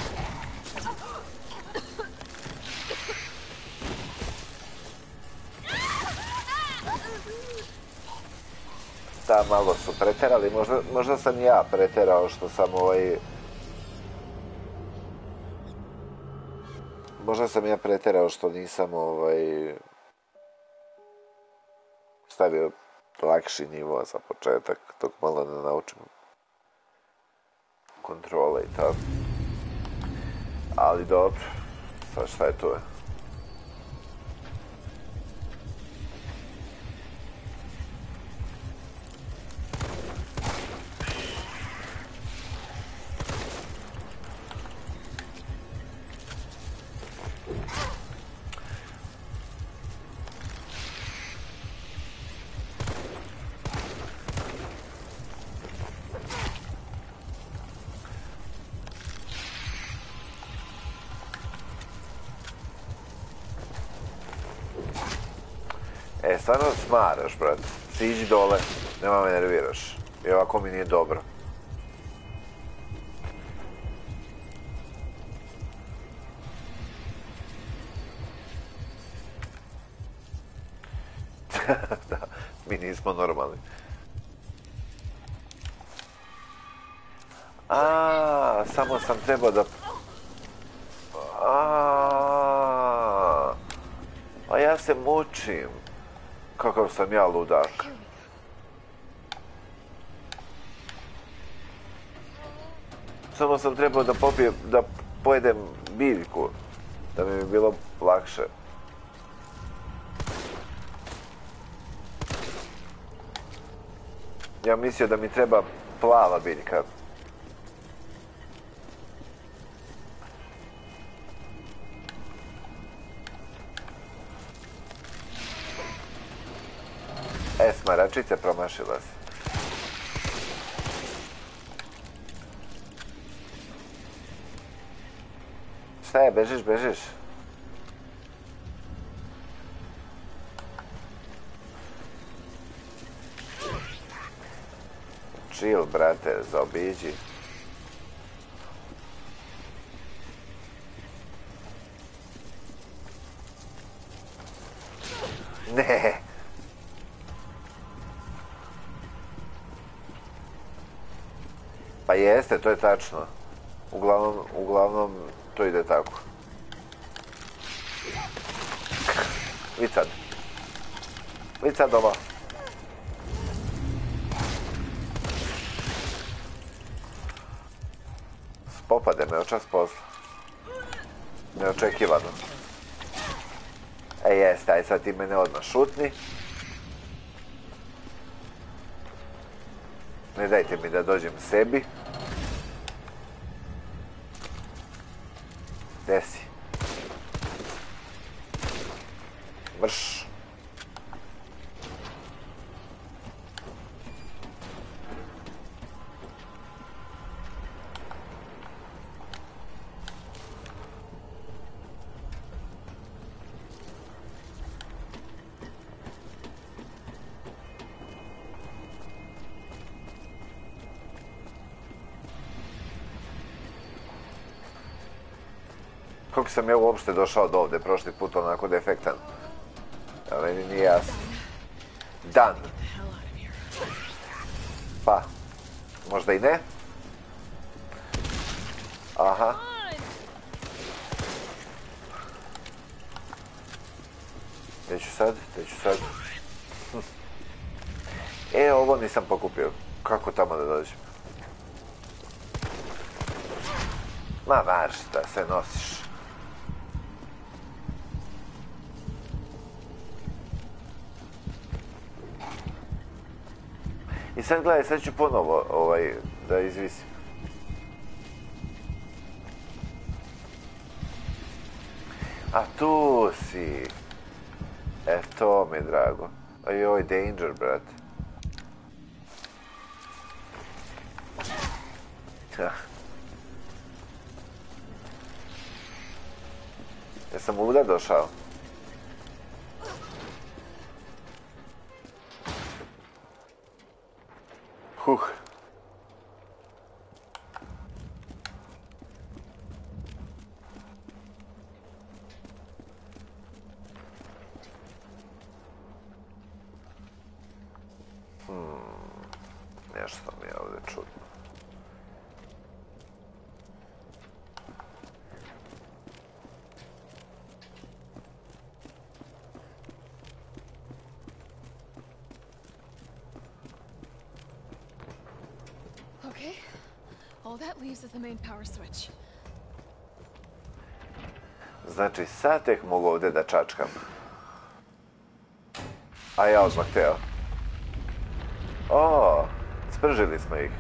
Da, malo su preterali, možda sam ja preterao što sam možda sam ja preterao što nisam stavio lakši nivo za početak, dok malo ne naučim kontrole i tako. Ali dobro, sad šta je tu? Stvarno smaraš, brat. Siđi dole, nema me nerviraš. I ovako mi nije dobro. Da, mi nismo normalni. Samo sam trebao da... A ja se mučim. Kakav sam ja ludak. Samo sam trebao da pojedem biljku. Da mi bi bilo lakše. Ja mislio da mi treba plava biljka. Smaračice, promašila si. Šta je, bežiš? Chill, brate, zaobiđi. Ne! Pa jeste, to je tačno. Uglavnom, to ide tako. Vid sad ovo. Popade me očas posla. Neočekivano. Jeste, aj sad ti mene odmah šutni. Ne dajte mi da dođem sebi. Gdje si? Mrš. Kako sam ja uopšte došao do ovde prošli put onako defektan? A meni nije jasno. Dan. Pa. Možda i ne? Aha. Gdje ću sad? Ovo nisam pokupio. Kako tamo da dođem? Ma marš da se nosiš. I sad gledaj, sad ću ponovo da izvisim. A tu si. To mi je drago. Ajoj, danger, brate. Jesam ovdje došao? je čudno. Okay. All that leaves is the main power switch. Znači, sad tek mogu ovdje da čačkam. A ja odmah teo. O, spržili smo ih.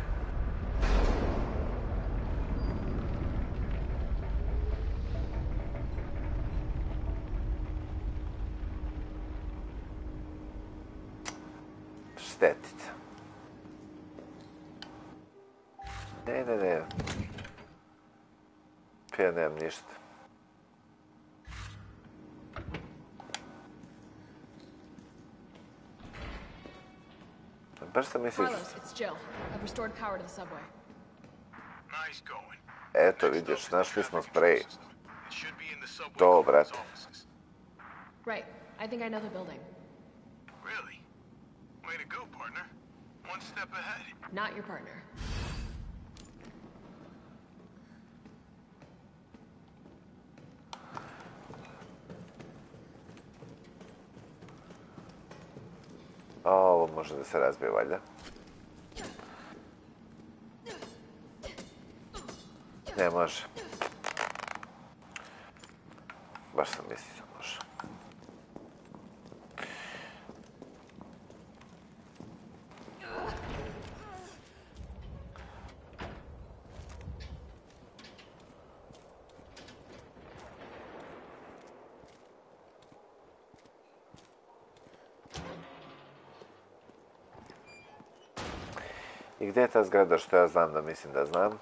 Štetica. Ne. Ja nemam ništa. Baš sam misliš... Carlos, it's Jill. I've restored power to the subway. Nice going. Eto, vidiš, našli smo sprej. To, brate. Right. I think I know the building. Really? Way to go, partner. One step ahead. Not your partner. Ovo može da se razbije, valjda. Ne može. Baš sam mislio da može. I gdje je ta zgrada što ja znam da mislim da znam?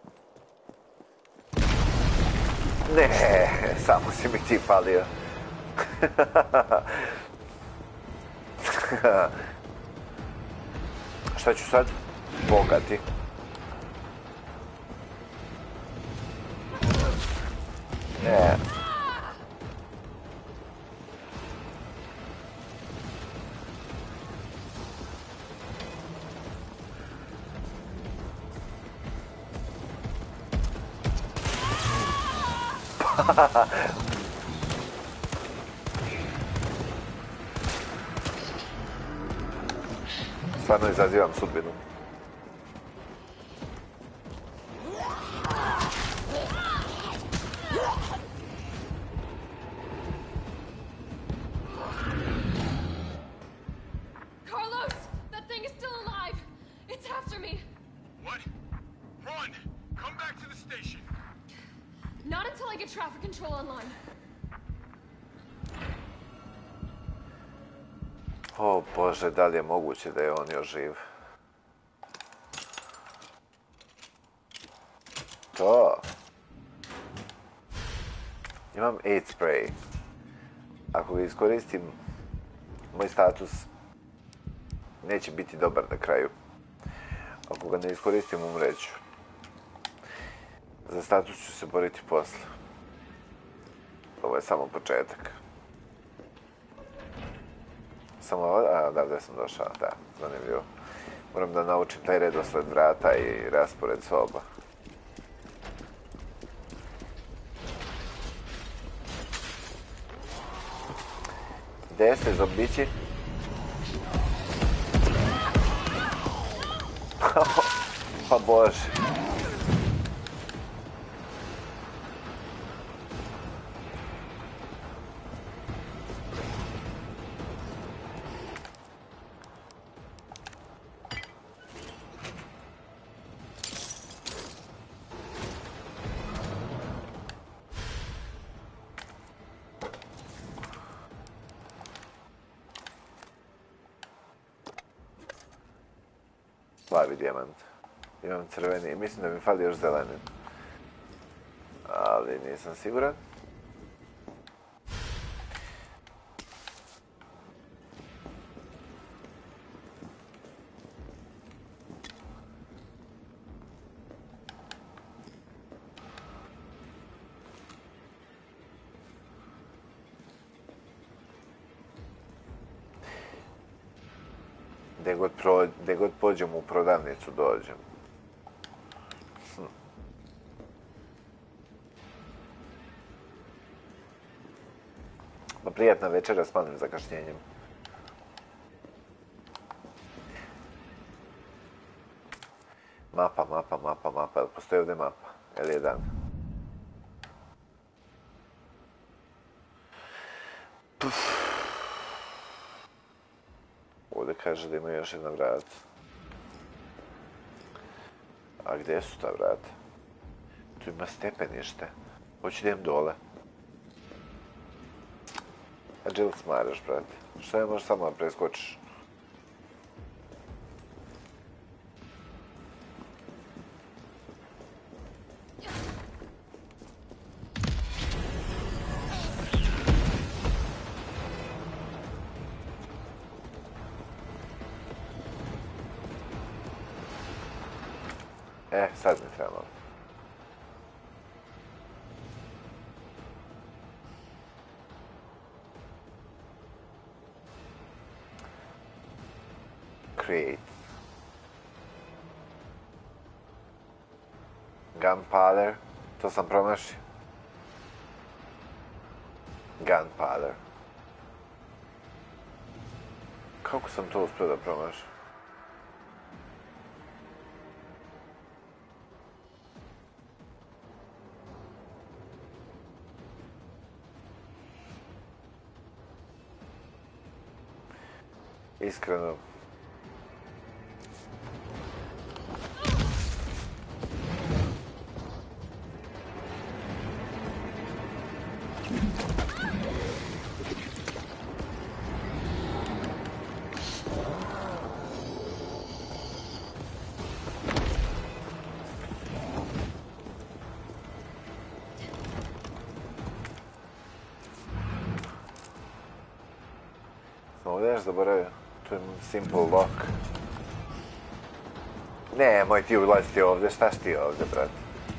Ne, samo si mi ti palio. Šta ću sad? Bogati. Ne. Stvarno izazivam sudbinu. Carlos! That thing is still alive! It's after me! What? Run! Come back to the station! Not until I get traffic control online. O Bože, da li je moguće da je on još živ? To. Imam aid spray. Ako ga iskoristim, moj status neće biti dobar na kraju. Ako ga ne iskoristim, umreću. Za status ću se boriti posle. Ovo je samo početak. Samo ovo, da, gdje sam došao, da, zanimljivo. Moram da naučim taj redosled vrata i raspored soba. Gdje ste, zombići? Pa Bože. Plavi dijamant. Imam crveni i mislim da mi fali još zeleni. Ali nisam siguran. Gdje Gdje god pođem u prodavnicu dođem. Ma prijatna večera s malim zakašnjenjem. Mapa. Jel postoji ovdje mapa? Jel je dan? Ovdje kaže da ima još jedna vrata. A gdje su ta vrata? Tu ima stepenište. Hoću da idem dole. A Jill smaraš, brate. Što ne možeš samo da preskočiš? Sad mi treba malo. Create. Gunpowder. To sam promašio. Gunpowder. Kako sam to uspio da promašim? Iskreno. Sam ovdje nešto zaboravio. Tu je simple lock. Nemoj ti ulaziti ovdje, šta si ti ovdje, brate?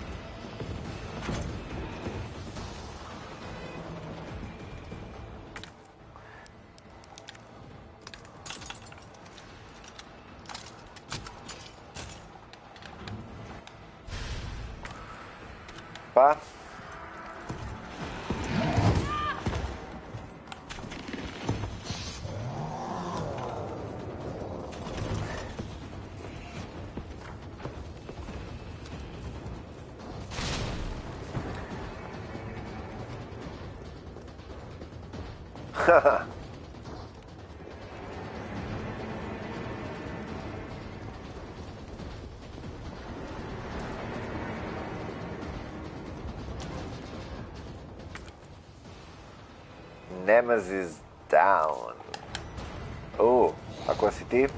Pa? Haha. Nemesis down. A ko si ti?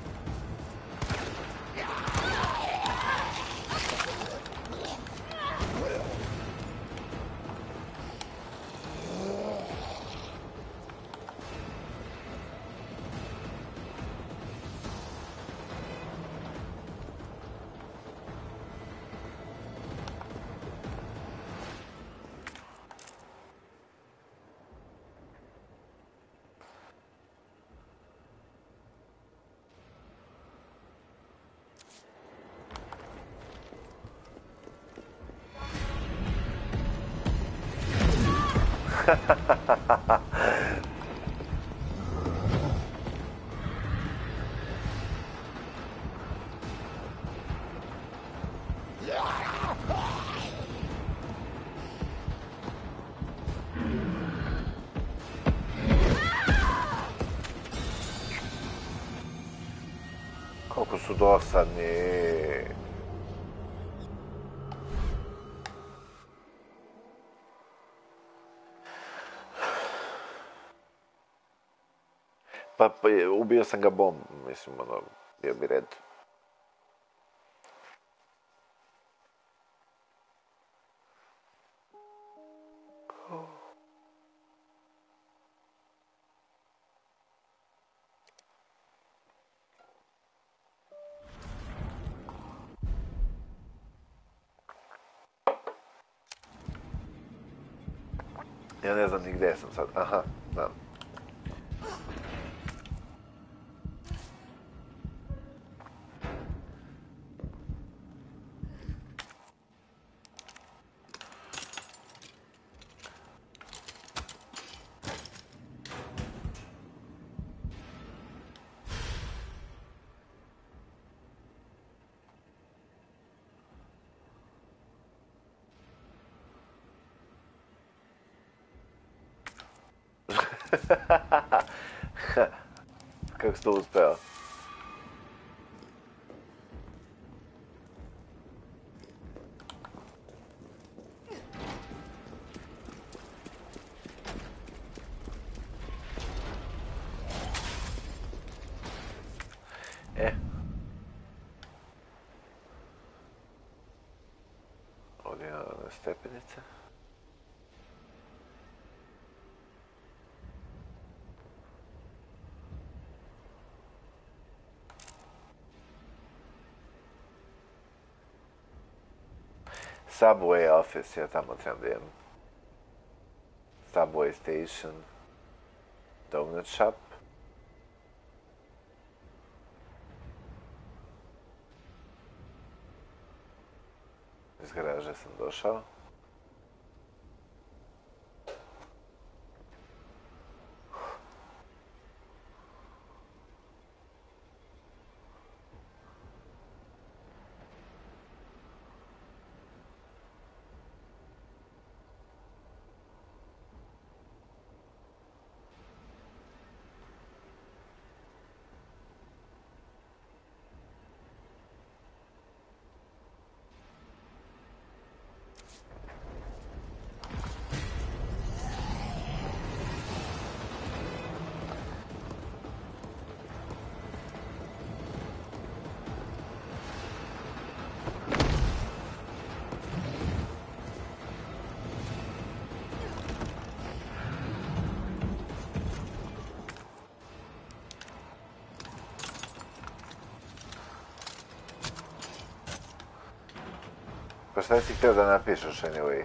Koliko su dosadni. Pa ubio sam ga bomb, mislim, bio bi red. Ja ne znam ni gdje sam sad. Aha, znam. Kako si to uspeo? Ovdje je ona stepenica. Subway office, ja tamo trebam da idem. Subway station. Donut shop. Iz garaže sam došao. Pa šta si htio da napišeš anyway?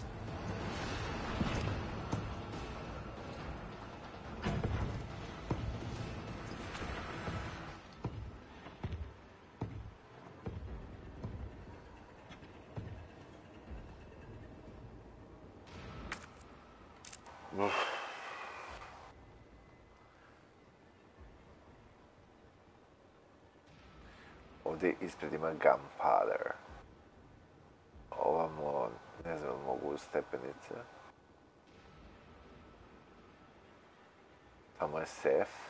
Ovdje ispred ima gunpowder. Ovamo, ne znam, mogu uz stepenice. Tamo je safe.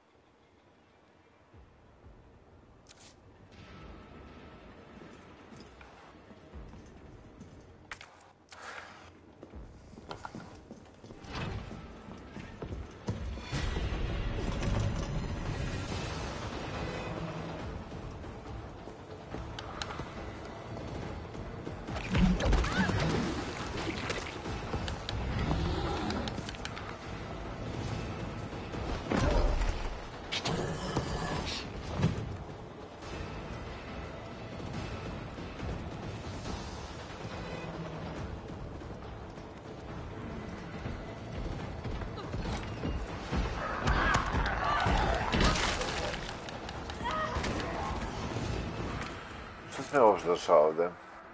Što sam ja uopšte došao ovde?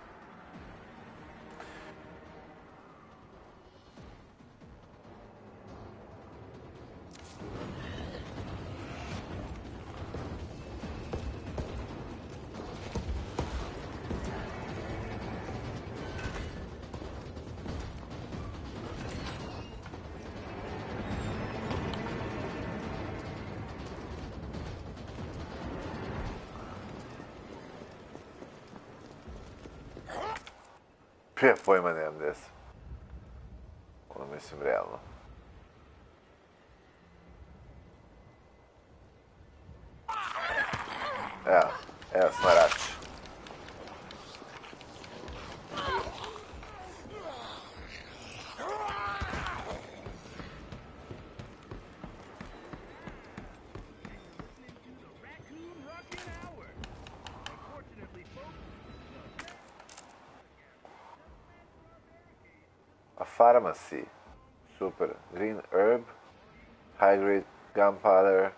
Prije pojma nemam gdje sam. Ono mislim realno. Evo smarač. A pharmacy. Super. Green herb. High grade gunpowder.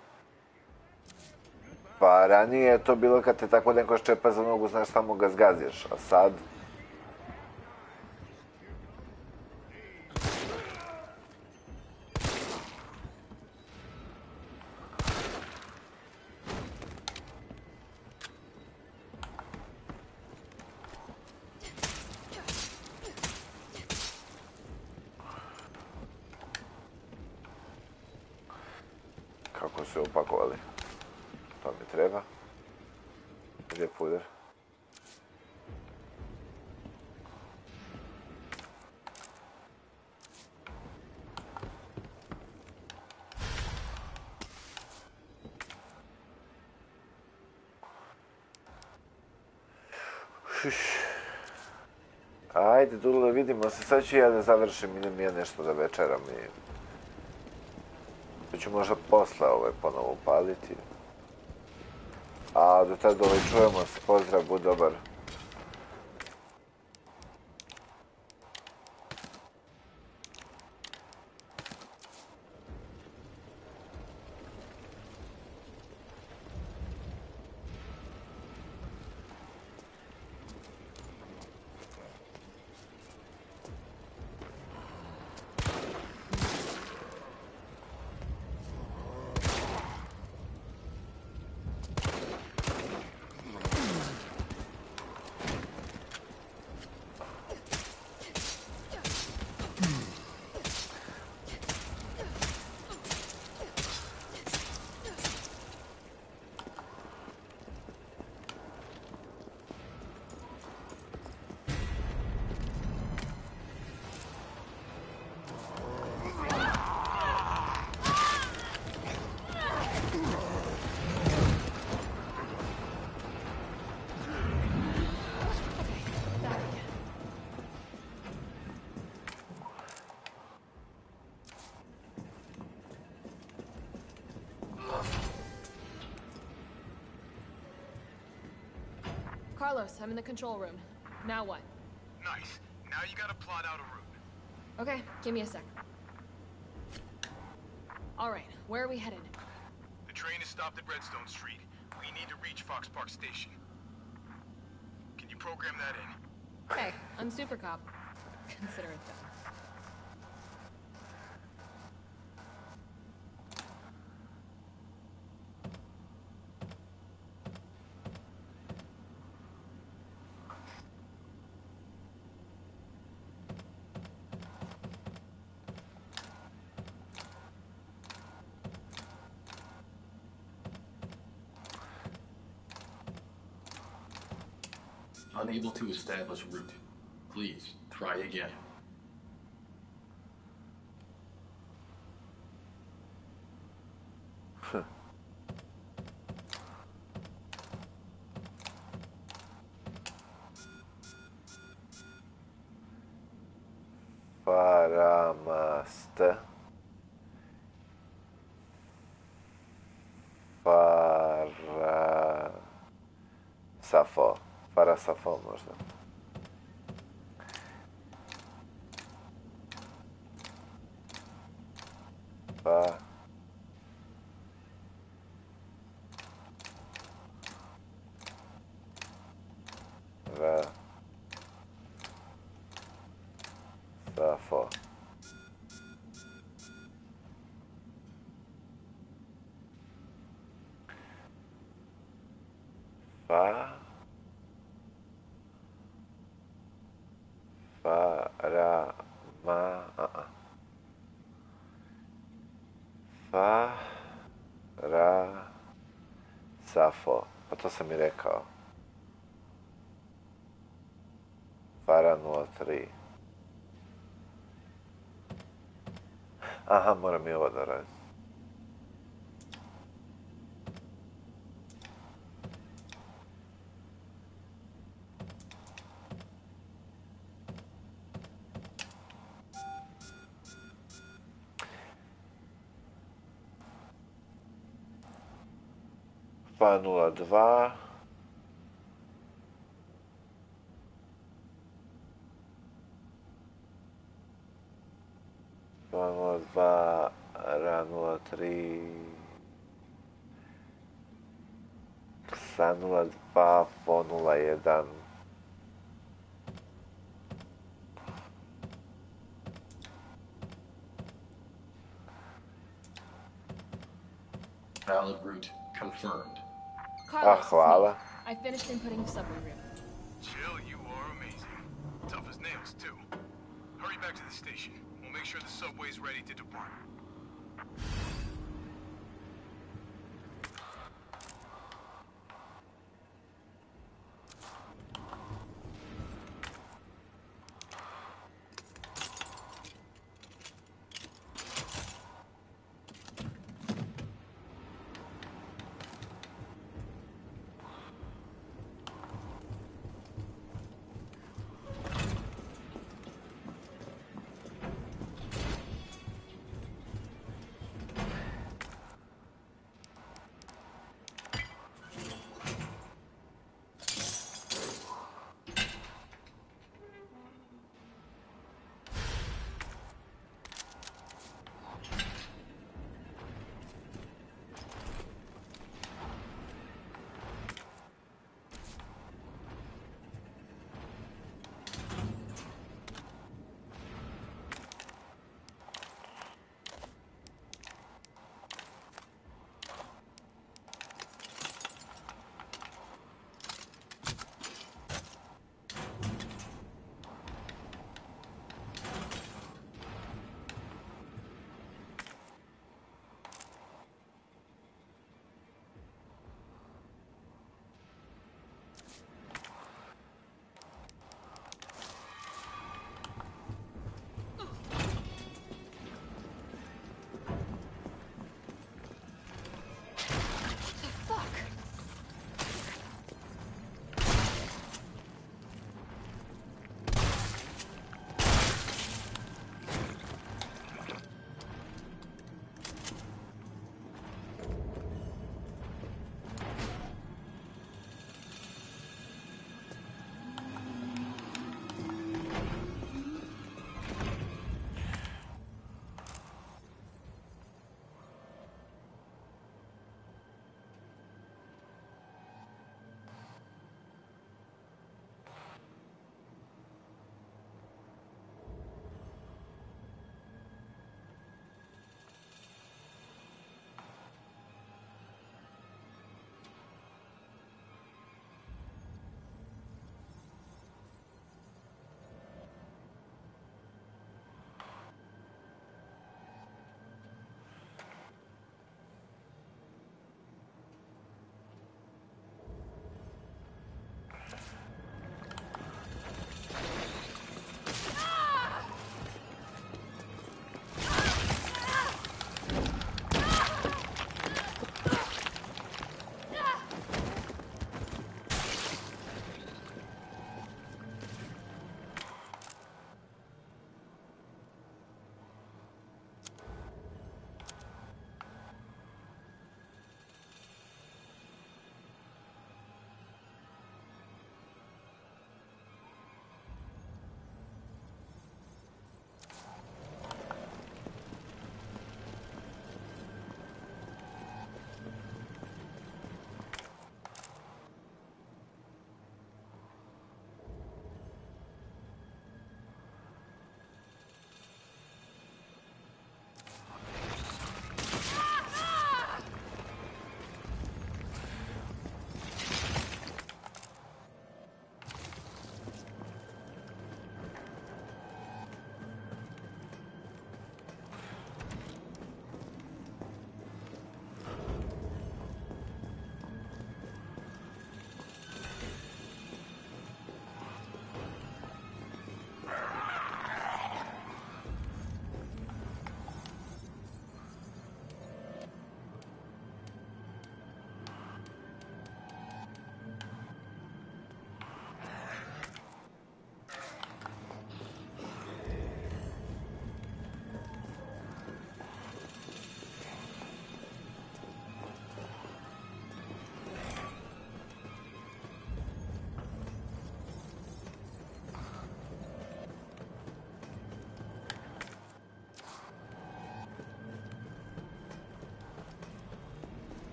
Pa ranije je to bilo kad te tako neko ščepa za nogu, znaš, samo ga zgaziš. A sad... upakovali. To mi treba. Gdje je puder? Ajde, Dule, vidimo se. Sad ću ja da završim, idem ja nešto da večeram i... To ću možda posle ponovo upaliti. A do tada čujemo se, pozdrav, bud dobar. Carlos, I'm in the control room. Now what? Nice. Now you gotta plot out a route. Okay, give me a sec. All right, where are we headed? The train is stopped at Redstone Street. We need to reach Fox Park Station. Can you program that in? Hey, I'm Super Cop. Consider it done. Unable to establish route. Please, try again. Faramaste. Farasafo. Farasafo možda. Pa... Safo. Fa... Safo. Pa to sam i rekao. Fara 03. Aha, moram i ovo da radim. Pa 02. Pa 02. Ra 03. Sa 02 po 01. Valid route confirmed. Carlos, hvala. I finished inputting the subway route. Jill, you are amazing. Tough as nails, too. Hurry back to the station. We'll make sure the subway's ready to depart.